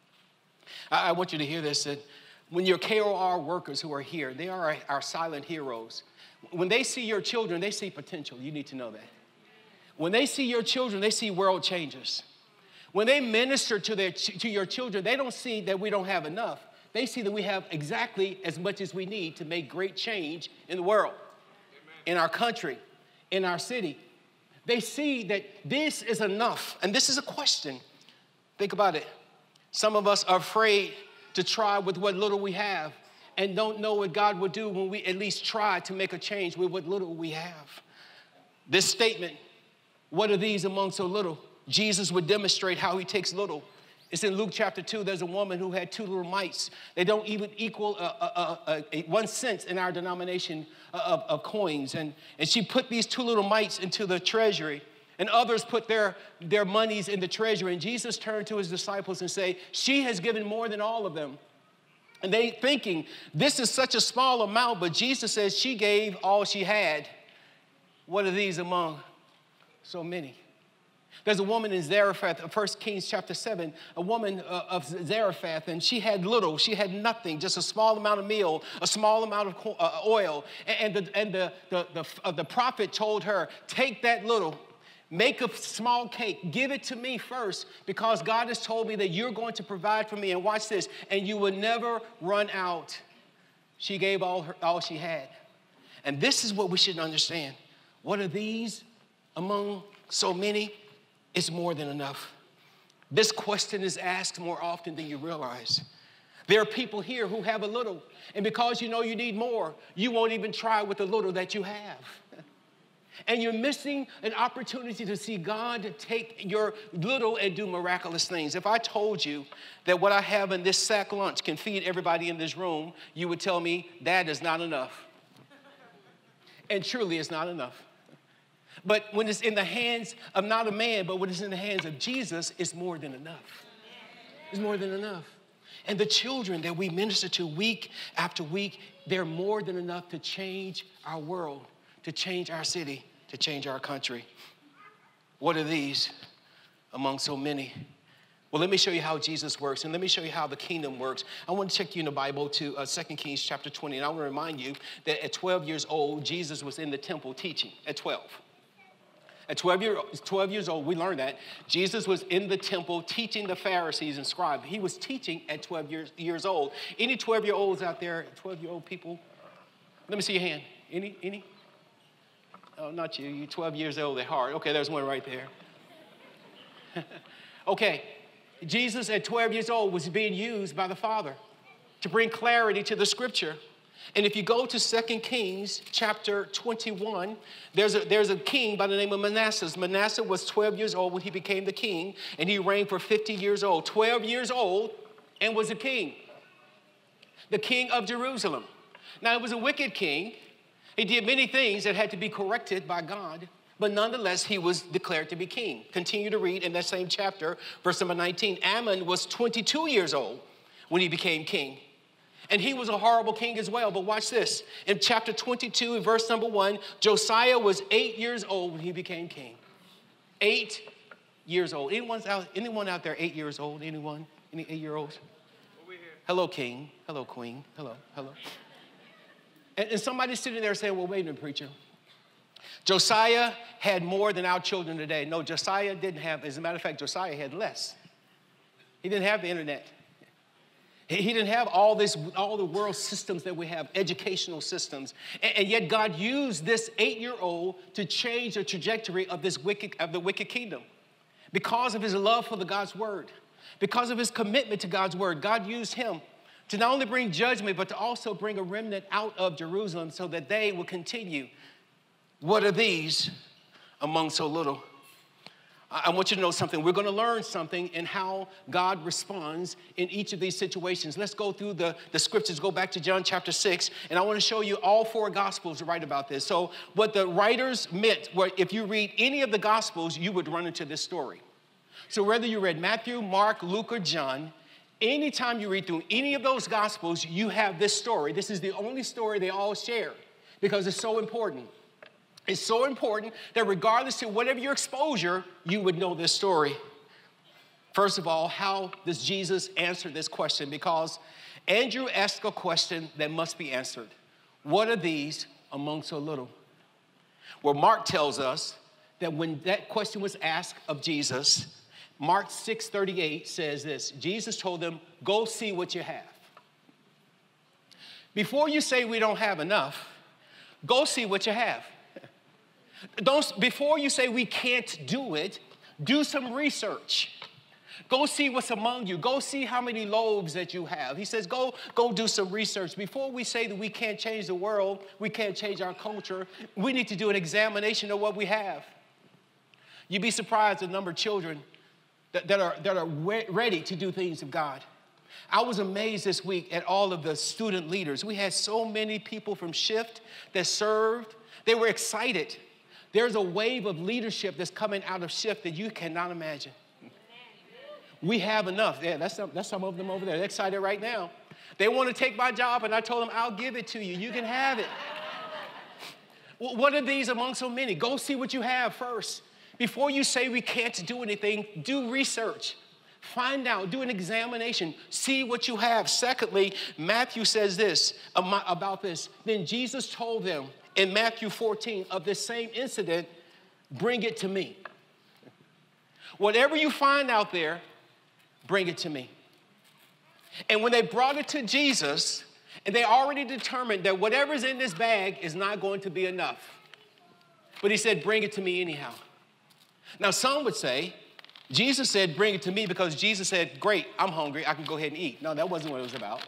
I, I want you to hear this, that when your K O R workers who are here, they are our, our silent heroes. When they see your children, they see potential. You need to know that. When they see your children, they see world changers. When they minister to, their, to your children, they don't see that we don't have enough. They see that we have exactly as much as we need to make great change in the world, Amen. In our country, in our city. They see that this is enough. And this is a question. Think about it. Some of us are afraid to try with what little we have and don't know what God will do when we at least try to make a change with what little we have. This statement, what are these among so little? Jesus would demonstrate how he takes little. It's in Luke chapter two. There's a woman who had two little mites. They don't even equal a, a, a, a one cent in our denomination of, of coins. And, and she put these two little mites into the treasury. And others put their, their monies in the treasury. And Jesus turned to his disciples and said, "She has given more than all of them." And they thinking, this is such a small amount. But Jesus says she gave all she had. What are these among so many? There's a woman in Zarephath, First Kings chapter seven, a woman uh, of Zarephath, and she had little, she had nothing, just a small amount of meal, a small amount of uh, oil. And, and, the, and the, the, the, uh, the prophet told her, take that little, make a small cake, give it to me first, because God has told me that you're going to provide for me. And watch this, and you will never run out. She gave all, her, all she had. And this is what we should understand. What are these among so many? It's more than enough. This question is asked more often than you realize. There are people here who have a little, and because you know you need more, you won't even try with the little that you have. And you're missing an opportunity to see God take your little and do miraculous things. If I told you that what I have in this sack lunch can feed everybody in this room, you would tell me that is not enough. And truly it's not enough. But when it's in the hands of not a man, but when it's in the hands of Jesus, it's more than enough. It's more than enough. And the children that we minister to week after week, they're more than enough to change our world, to change our city, to change our country. What are these among so many? Well, let me show you how Jesus works, and let me show you how the kingdom works. I want to take you in the Bible to uh, Second Kings chapter twenty, and I want to remind you that at twelve years old, Jesus was in the temple teaching at twelve. At twelve, year, twelve years old, we learned that. Jesus was in the temple teaching the Pharisees and scribes. He was teaching at twelve years, years old. Any twelve-year-olds out there, twelve-year-old people? Let me see your hand. Any? Any? Oh, not you. You're twelve years old at heart. Okay, there's one right there. Okay, Jesus at twelve years old was being used by the Father to bring clarity to the Scripture. And if you go to Second Kings chapter twenty-one, there's a, there's a king by the name of Manasseh. Manasseh was twelve years old when he became the king, and he reigned for fifty years old. twelve years old and was a king, the king of Jerusalem. Now, it was a wicked king. He did many things that had to be corrected by God, but nonetheless, he was declared to be king. Continue to read in that same chapter, verse number nineteen. Ammon was twenty-two years old when he became king. And he was a horrible king as well. But watch this. In chapter twenty-two, in verse number one, Josiah was eight years old when he became king. Eight years old. Anyone's out, anyone out there eight years old? Anyone? Any eight-year-olds? Hello, king. Hello, queen. Hello, hello. And, and somebody's sitting there saying, well, wait a minute, preacher. Josiah had more than our children today. No, Josiah didn't have, as a matter of fact, Josiah had less. He didn't have the internet. He didn't have all this, all the world systems that we have, educational systems. And, and yet God used this eight-year-old to change the trajectory of this wicked, of the wicked kingdom. Because of his love for the God's word, because of his commitment to God's word, God used him to not only bring judgment, but to also bring a remnant out of Jerusalem so that they will continue. What are these among so little? I want you to know something. We're going to learn something in how God responds in each of these situations. Let's go through the, the scriptures. Go back to John chapter six, and I want to show you all four gospels write about this. So what the writers meant, were if you read any of the gospels, you would run into this story. So whether you read Matthew, Mark, Luke, or John, anytime you read through any of those gospels, you have this story. This is the only story they all share because it's so important. It's so important that regardless of whatever your exposure, you would know this story. First of all, how does Jesus answer this question? Because Andrew asked a question that must be answered. What are these among so little? Well, Mark tells us that when that question was asked of Jesus, Mark six thirty-eight says this. Jesus told them, go see what you have. Before you say we don't have enough, go see what you have. Don't, before you say we can't do it, do some research. Go see what's among you. Go see how many loaves that you have. He says, go, go do some research. Before we say that we can't change the world, we can't change our culture, we need to do an examination of what we have. You'd be surprised at the number of children that, that are, that are ready to do things of God. I was amazed this week at all of the student leaders. We had so many people from Shift that served. They were excited. There's a wave of leadership that's coming out of Shift that you cannot imagine. We have enough. Yeah, that's some, that's some of them over there. They're excited right now. They want to take my job, and I told them, I'll give it to you. You can have it. What are these among so many? Go see what you have first. Before you say we can't do anything, do research. Find out, do an examination, see what you have. Secondly, Matthew says this about this. Then Jesus told them in Matthew fourteen of this same incident, bring it to me. Whatever you find out there, bring it to me. And when they brought it to Jesus, and they already determined that whatever's in this bag is not going to be enough. But he said, bring it to me anyhow. Now, some would say, Jesus said, bring it to me because Jesus said, great, I'm hungry, I can go ahead and eat. No, that wasn't what it was about.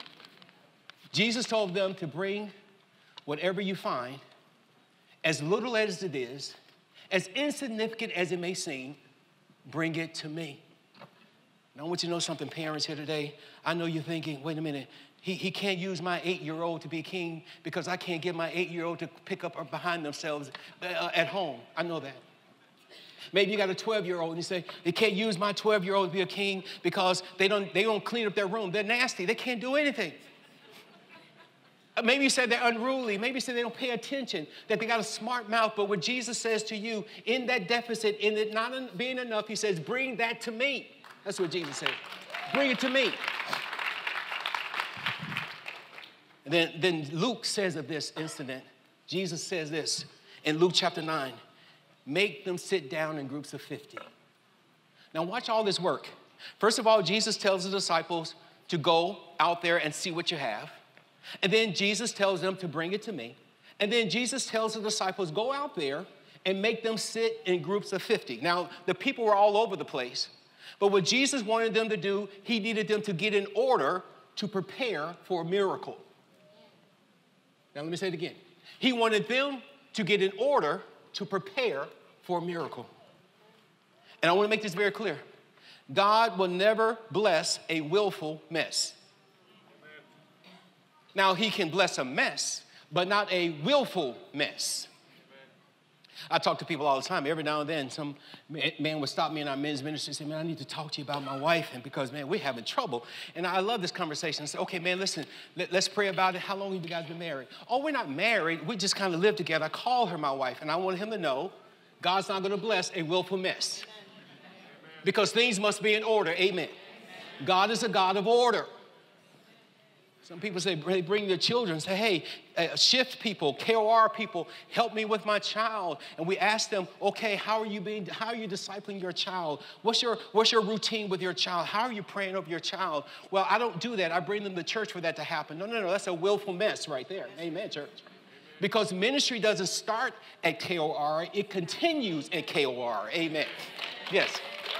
Jesus told them to bring whatever you find, as little as it is, as insignificant as it may seem, bring it to me. Now, I want you to know something, parents here today. I know you're thinking, wait a minute, he, he can't use my eight-year-old to be king because I can't get my eight-year-old to pick up behind themselves uh, at home. I know that. Maybe you got a twelve-year-old and you say, they can't use my twelve-year-old to be a king because they don't, they don't clean up their room. They're nasty. They can't do anything. Maybe you said they're unruly. Maybe you said they don't pay attention, that they got a smart mouth. But what Jesus says to you, in that deficit, in it not being enough, he says, bring that to me. That's what Jesus said. Bring it to me. And then, then Luke says of this incident, Jesus says this in Luke chapter nine, make them sit down in groups of fifty. Now watch all this work. First of all, Jesus tells the disciples to go out there and see what you have. And then Jesus tells them to bring it to me. And then Jesus tells the disciples, go out there and make them sit in groups of fifty. Now, the people were all over the place. But what Jesus wanted them to do, he needed them to get in order to prepare for a miracle. Now, let me say it again. He wanted them to get in order to prepare for a miracle. And I want to make this very clear. God will never bless a willful mess. Now, he can bless a mess, but not a willful mess. I talk to people all the time. Every now and then, some man would stop me in our men's ministry and say, man, I need to talk to you about my wife, and because, man, we're having trouble. And I love this conversation. I say, okay, man, listen, let, let's pray about it. How long have you guys been married? Oh, we're not married. We just kind of live together. I call her my wife, and I want him to know God's not going to bless a willful mess. Because things must be in order. Amen. God is a God of order. Some people say, they bring their children, say, hey, uh, shift people, K O R people, help me with my child. And we ask them, okay, how are you being, how are you discipling your child? What's your, what's your routine with your child? How are you praying over your child? Well, I don't do that. I bring them to church for that to happen. No, no, no, that's a willful mess right there. Amen, church. Because ministry doesn't start at K O R, it continues at K O R. Amen. Yes.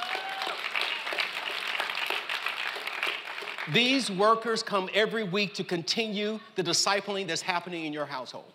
These workers come every week to continue the discipling that's happening in your household.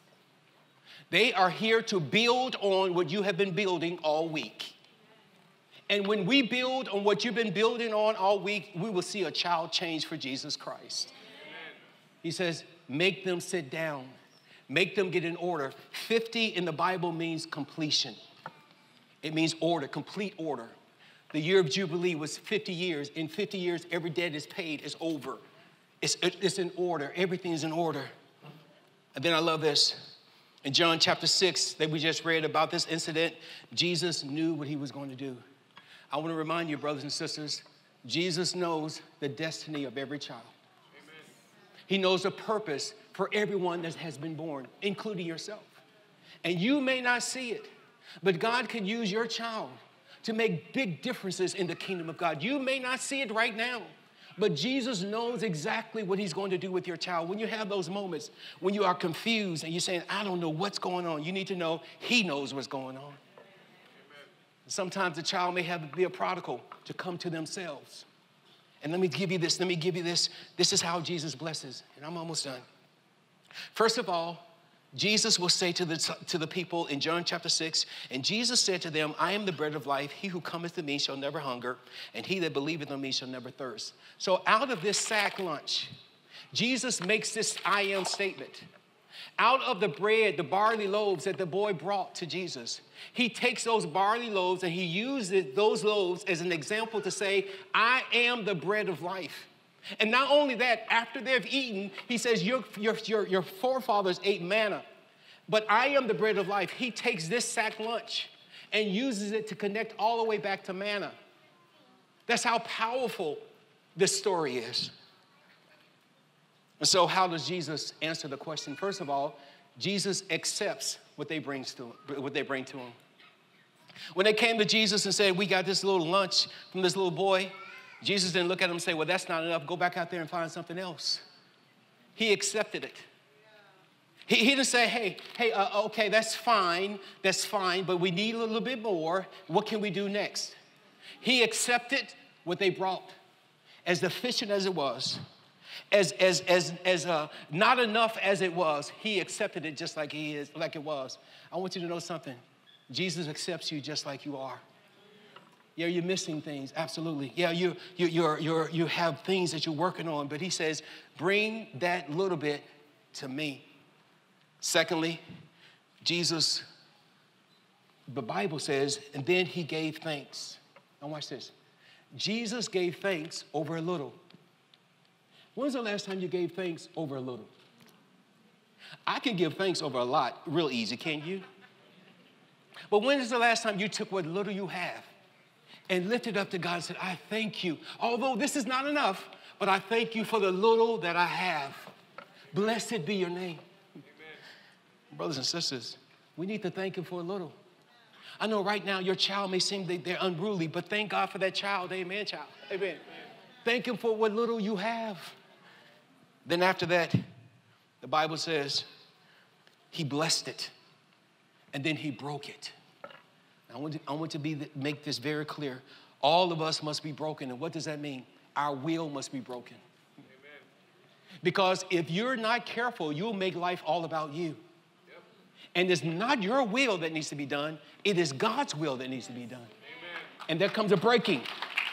They are here to build on what you have been building all week. And when we build on what you've been building on all week, we will see a child change for Jesus Christ. Amen. He says, make them sit down. Make them get in order. fifty in the Bible means completion. It means order, complete order. The year of Jubilee was fifty years. In fifty years, every debt is paid. It's over. It's, it's in order. Everything is in order. And then I love this. In John chapter six that we just read about this incident, Jesus knew what he was going to do. I want to remind you, brothers and sisters, Jesus knows the destiny of every child. Amen. He knows the purpose for everyone that has been born, including yourself. And you may not see it, but God can use your child to make big differences in the kingdom of God. You may not see it right now, but Jesus knows exactly what he's going to do with your child. When you have those moments, when you are confused and you're saying, I don't know what's going on, you need to know he knows what's going on. Amen. Sometimes the child may have to be a prodigal to come to themselves. And let me give you this, let me give you this. This is how Jesus blesses, and I'm almost done. First of all, Jesus will say to the, to the people in John chapter six, and Jesus said to them, I am the bread of life. He who cometh to me shall never hunger, and he that believeth on me shall never thirst. So out of this sack lunch, Jesus makes this I am statement. Out of the bread, the barley loaves that the boy brought to Jesus, he takes those barley loaves and he uses those loaves as an example to say, I am the bread of life. And not only that, after they've eaten, he says, your, your, your, your forefathers ate manna, but I am the bread of life. He takes this sack lunch and uses it to connect all the way back to manna. That's how powerful this story is. And so how does Jesus answer the question? First of all, Jesus accepts what they, brings to, what they bring to him. When they came to Jesus and said, we got this little lunch from this little boy, Jesus didn't look at him and say, well, that's not enough. Go back out there and find something else. He accepted it. He, he didn't say, hey, hey, uh, okay, that's fine. That's fine, but we need a little bit more. What can we do next? He accepted what they brought, as deficient as it was, as, as, as, as uh, not enough as it was. He accepted it just like he is, like it was. I want you to know something. Jesus accepts you just like you are. Yeah, you're missing things, absolutely. Yeah, you, you, you're, you're, you have things that you're working on, but he says, bring that little bit to me. Secondly, Jesus, the Bible says, and then he gave thanks. Now watch this. Jesus gave thanks over a little. When's the last time you gave thanks over a little? I can give thanks over a lot real easy, can't you? But when is the last time you took what little you have and lifted up to God and said, I thank you. Although this is not enough, but I thank you for the little that I have. Blessed be your name. Amen. Brothers and sisters, we need to thank him for a little. I know right now your child may seem that they're unruly, but thank God for that child. Amen, child. Amen. Amen. Thank him for what little you have. Then after that, the Bible says he blessed it, and then he broke it. I want to, I want to be, make this very clear. All of us must be broken. And what does that mean? Our will must be broken. Amen. Because if you're not careful, you'll make life all about you. Yep. And it's not your will that needs to be done. It is God's will that needs to be done. Amen. And there comes a breaking.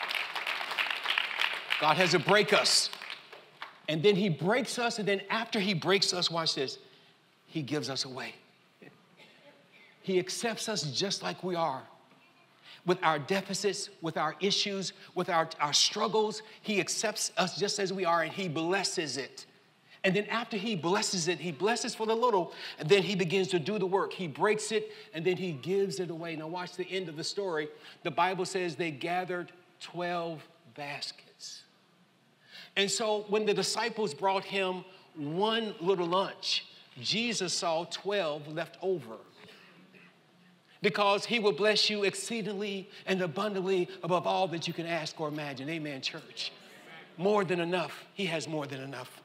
God has to break us. And then he breaks us. And then after he breaks us, watch this, he gives us away. He accepts us just like we are. With our deficits, with our issues, with our, our struggles, he accepts us just as we are, and he blesses it. And then after he blesses it, he blesses for the little, and then he begins to do the work. He breaks it, and then he gives it away. Now watch the end of the story. The Bible says they gathered twelve baskets. And so when the disciples brought him one little lunch, Jesus saw twelve left over. Because he will bless you exceedingly and abundantly above all that you can ask or imagine. Amen, church. More than enough. He has more than enough.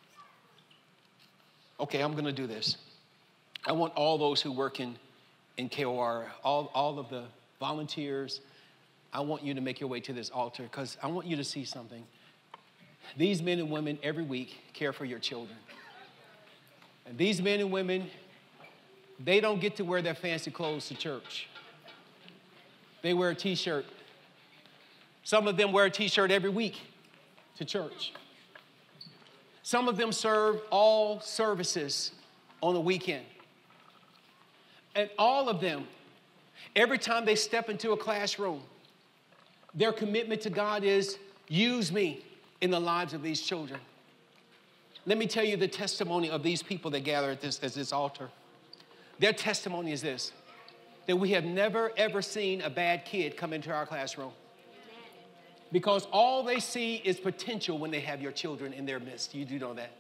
Okay, I'm going to do this. I want all those who work in, in K O R, all, all of the volunteers, I want you to make your way to this altar because I want you to see something. These men and women every week care for your children. And these men and women, they don't get to wear their fancy clothes to church. They wear a t-shirt. Some of them wear a t-shirt every week to church. Some of them serve all services on the weekend. And all of them, every time they step into a classroom, their commitment to God is, use me in the lives of these children. Let me tell you the testimony of these people that gather at this, at this altar. Their testimony is this, that we have never, ever seen a bad kid come into our classroom. Because all they see is potential when they have your children in their midst. You do know that.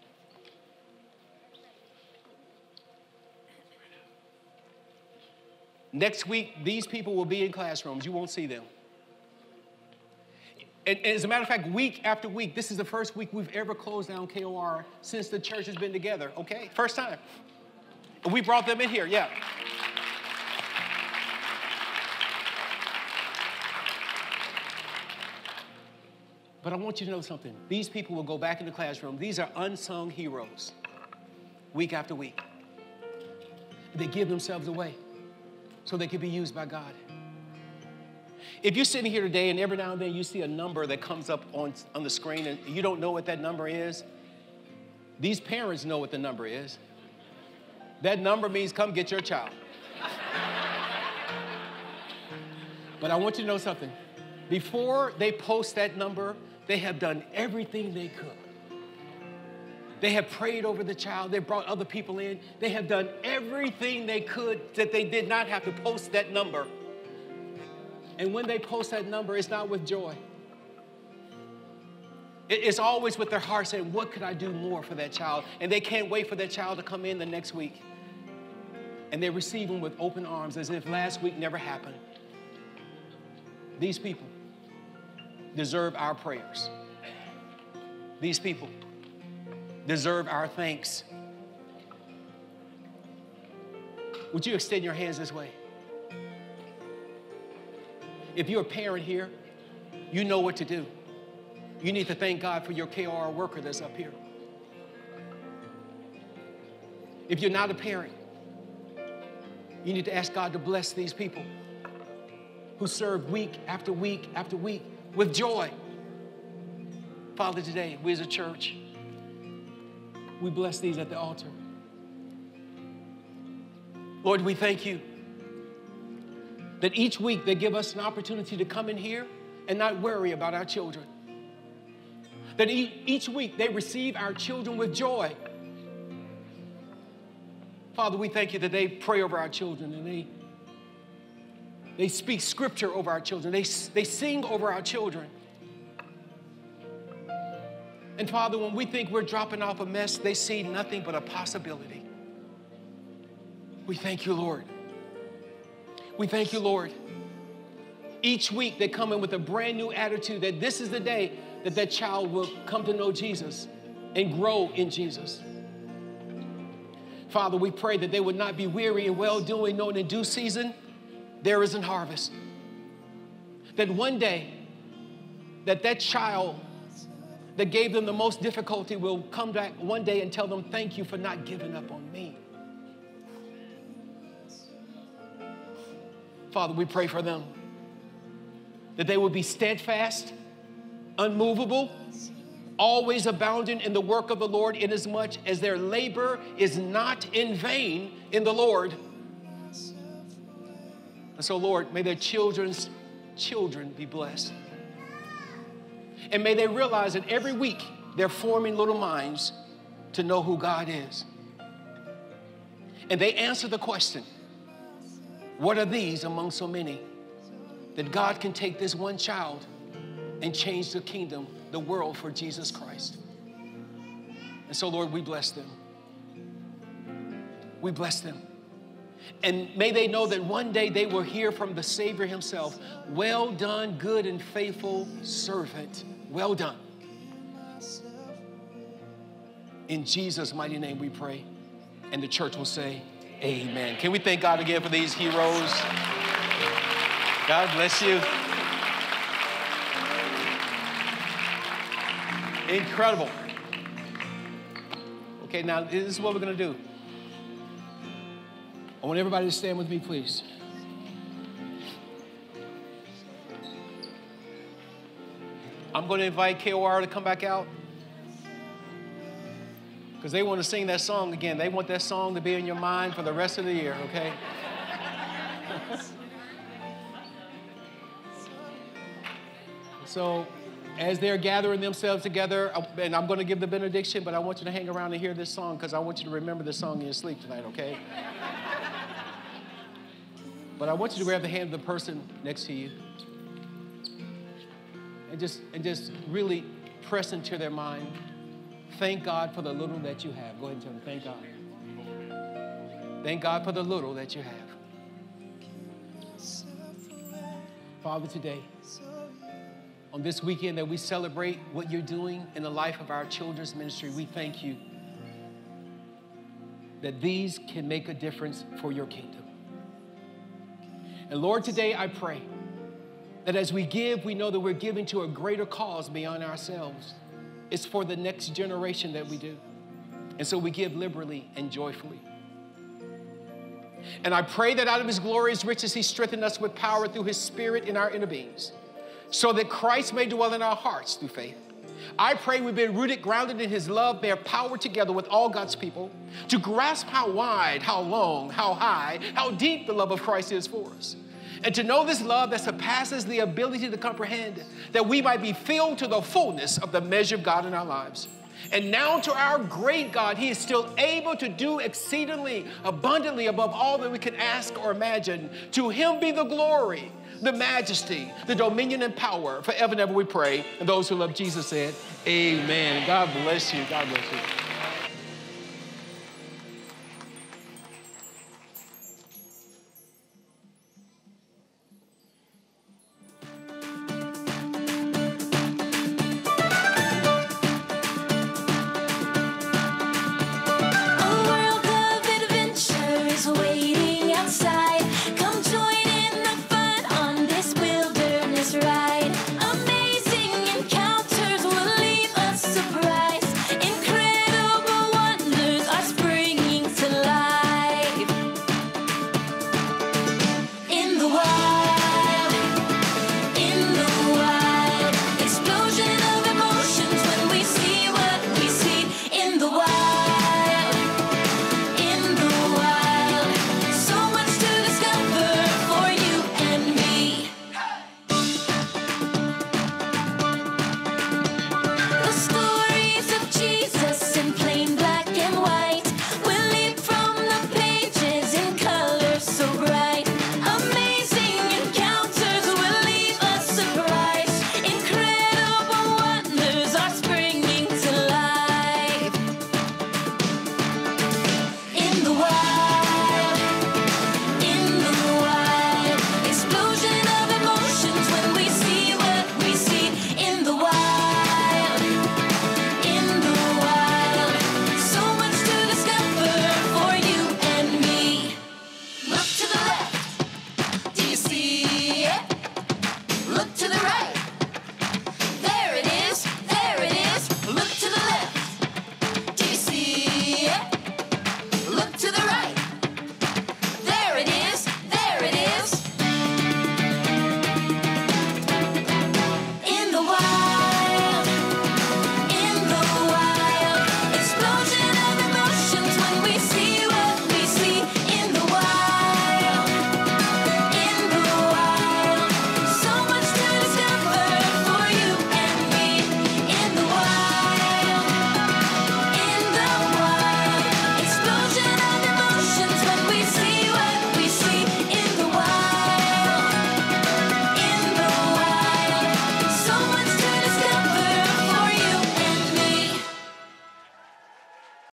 Next week, these people will be in classrooms. You won't see them. And, and as a matter of fact, week after week, this is the first week we've ever closed down K O R since the church has been together, okay? First time. We brought them in here, yeah. But I want you to know something. These people will go back in the classroom. These are unsung heroes, week after week. They give themselves away so they can be used by God. If you're sitting here today and every now and then you see a number that comes up on, on the screen and you don't know what that number is, these parents know what the number is. That number means come get your child. But I want you to know something. Before they post that number, they have done everything they could. They have prayed over the child. They brought other people in. They have done everything they could that they did not have to post that number. And when they post that number, it's not with joy. It's always with their heart saying, what could I do more for that child? And they can't wait for that child to come in the next week. And they receive them with open arms as if last week never happened. These people deserve our prayers. These people deserve our thanks. Would you extend your hands this way? If you're a parent here, you know what to do. You need to thank God for your K O R worker that's up here. If you're not a parent, you need to ask God to bless these people who serve week after week after week with joy. Father, today, we as a church, we bless these at the altar. Lord, we thank you that each week they give us an opportunity to come in here and not worry about our children. That each week they receive our children with joy. Father, we thank you that they pray over our children and they They speak scripture over our children. They, they sing over our children. And Father, when we think we're dropping off a mess, they see nothing but a possibility. We thank you, Lord. We thank you, Lord. Each week they come in with a brand new attitude that this is the day that that child will come to know Jesus and grow in Jesus. Father, we pray that they would not be weary in well-doing, knowing in due season there is an harvest. That one day that that child that gave them the most difficulty will come back one day and tell them, thank you for not giving up on me. Father, we pray for them, that they will be steadfast, unmovable, always abounding in the work of the Lord, inasmuch as their labor is not in vain in the Lord. And so, Lord, may their children's children be blessed. And may they realize that every week they're forming little minds to know who God is. And they answer the question, what are these among so many? That God can take this one child and change the kingdom, the world, for Jesus Christ. And so, Lord, we bless them. We bless them. And may they know that one day they will hear from the Savior himself, well done, good and faithful servant. Well done. In Jesus' mighty name we pray. And the church will say, amen. Can we thank God again for these heroes? God bless you. Incredible. Okay, now this is what we're going to do. I want everybody to stand with me, please. I'm going to invite K O R to come back out because they want to sing that song again. They want that song to be in your mind for the rest of the year, okay? So as they're gathering themselves together, and I'm going to give the benediction, but I want you to hang around and hear this song because I want you to remember this song in your sleep tonight, okay? But I want you to grab the hand of the person next to you and just, and just really press into their mind. Thank God for the little that you have. Go ahead and tell them, thank God. Thank God for the little that you have. Father, today, on this weekend that we celebrate what you're doing in the life of our children's ministry, we thank you that these can make a difference for your kingdom. And Lord, today I pray that as we give, we know that we're giving to a greater cause beyond ourselves. It's for the next generation that we do. And so we give liberally and joyfully. And I pray that out of his glorious riches, he strengthened us with power through his Spirit in our inner beings, so that Christ may dwell in our hearts through faith. I pray we've been rooted, grounded in his love, bear power together with all God's people to grasp how wide, how long, how high, how deep the love of Christ is for us. And to know this love that surpasses the ability to comprehend, that we might be filled to the fullness of the measure of God in our lives. And now to our great God, he is still able to do exceedingly abundantly above all that we can ask or imagine. To him be the glory, the majesty, the dominion and power forever and ever we pray. And those who love Jesus said, amen. God bless you. God bless you.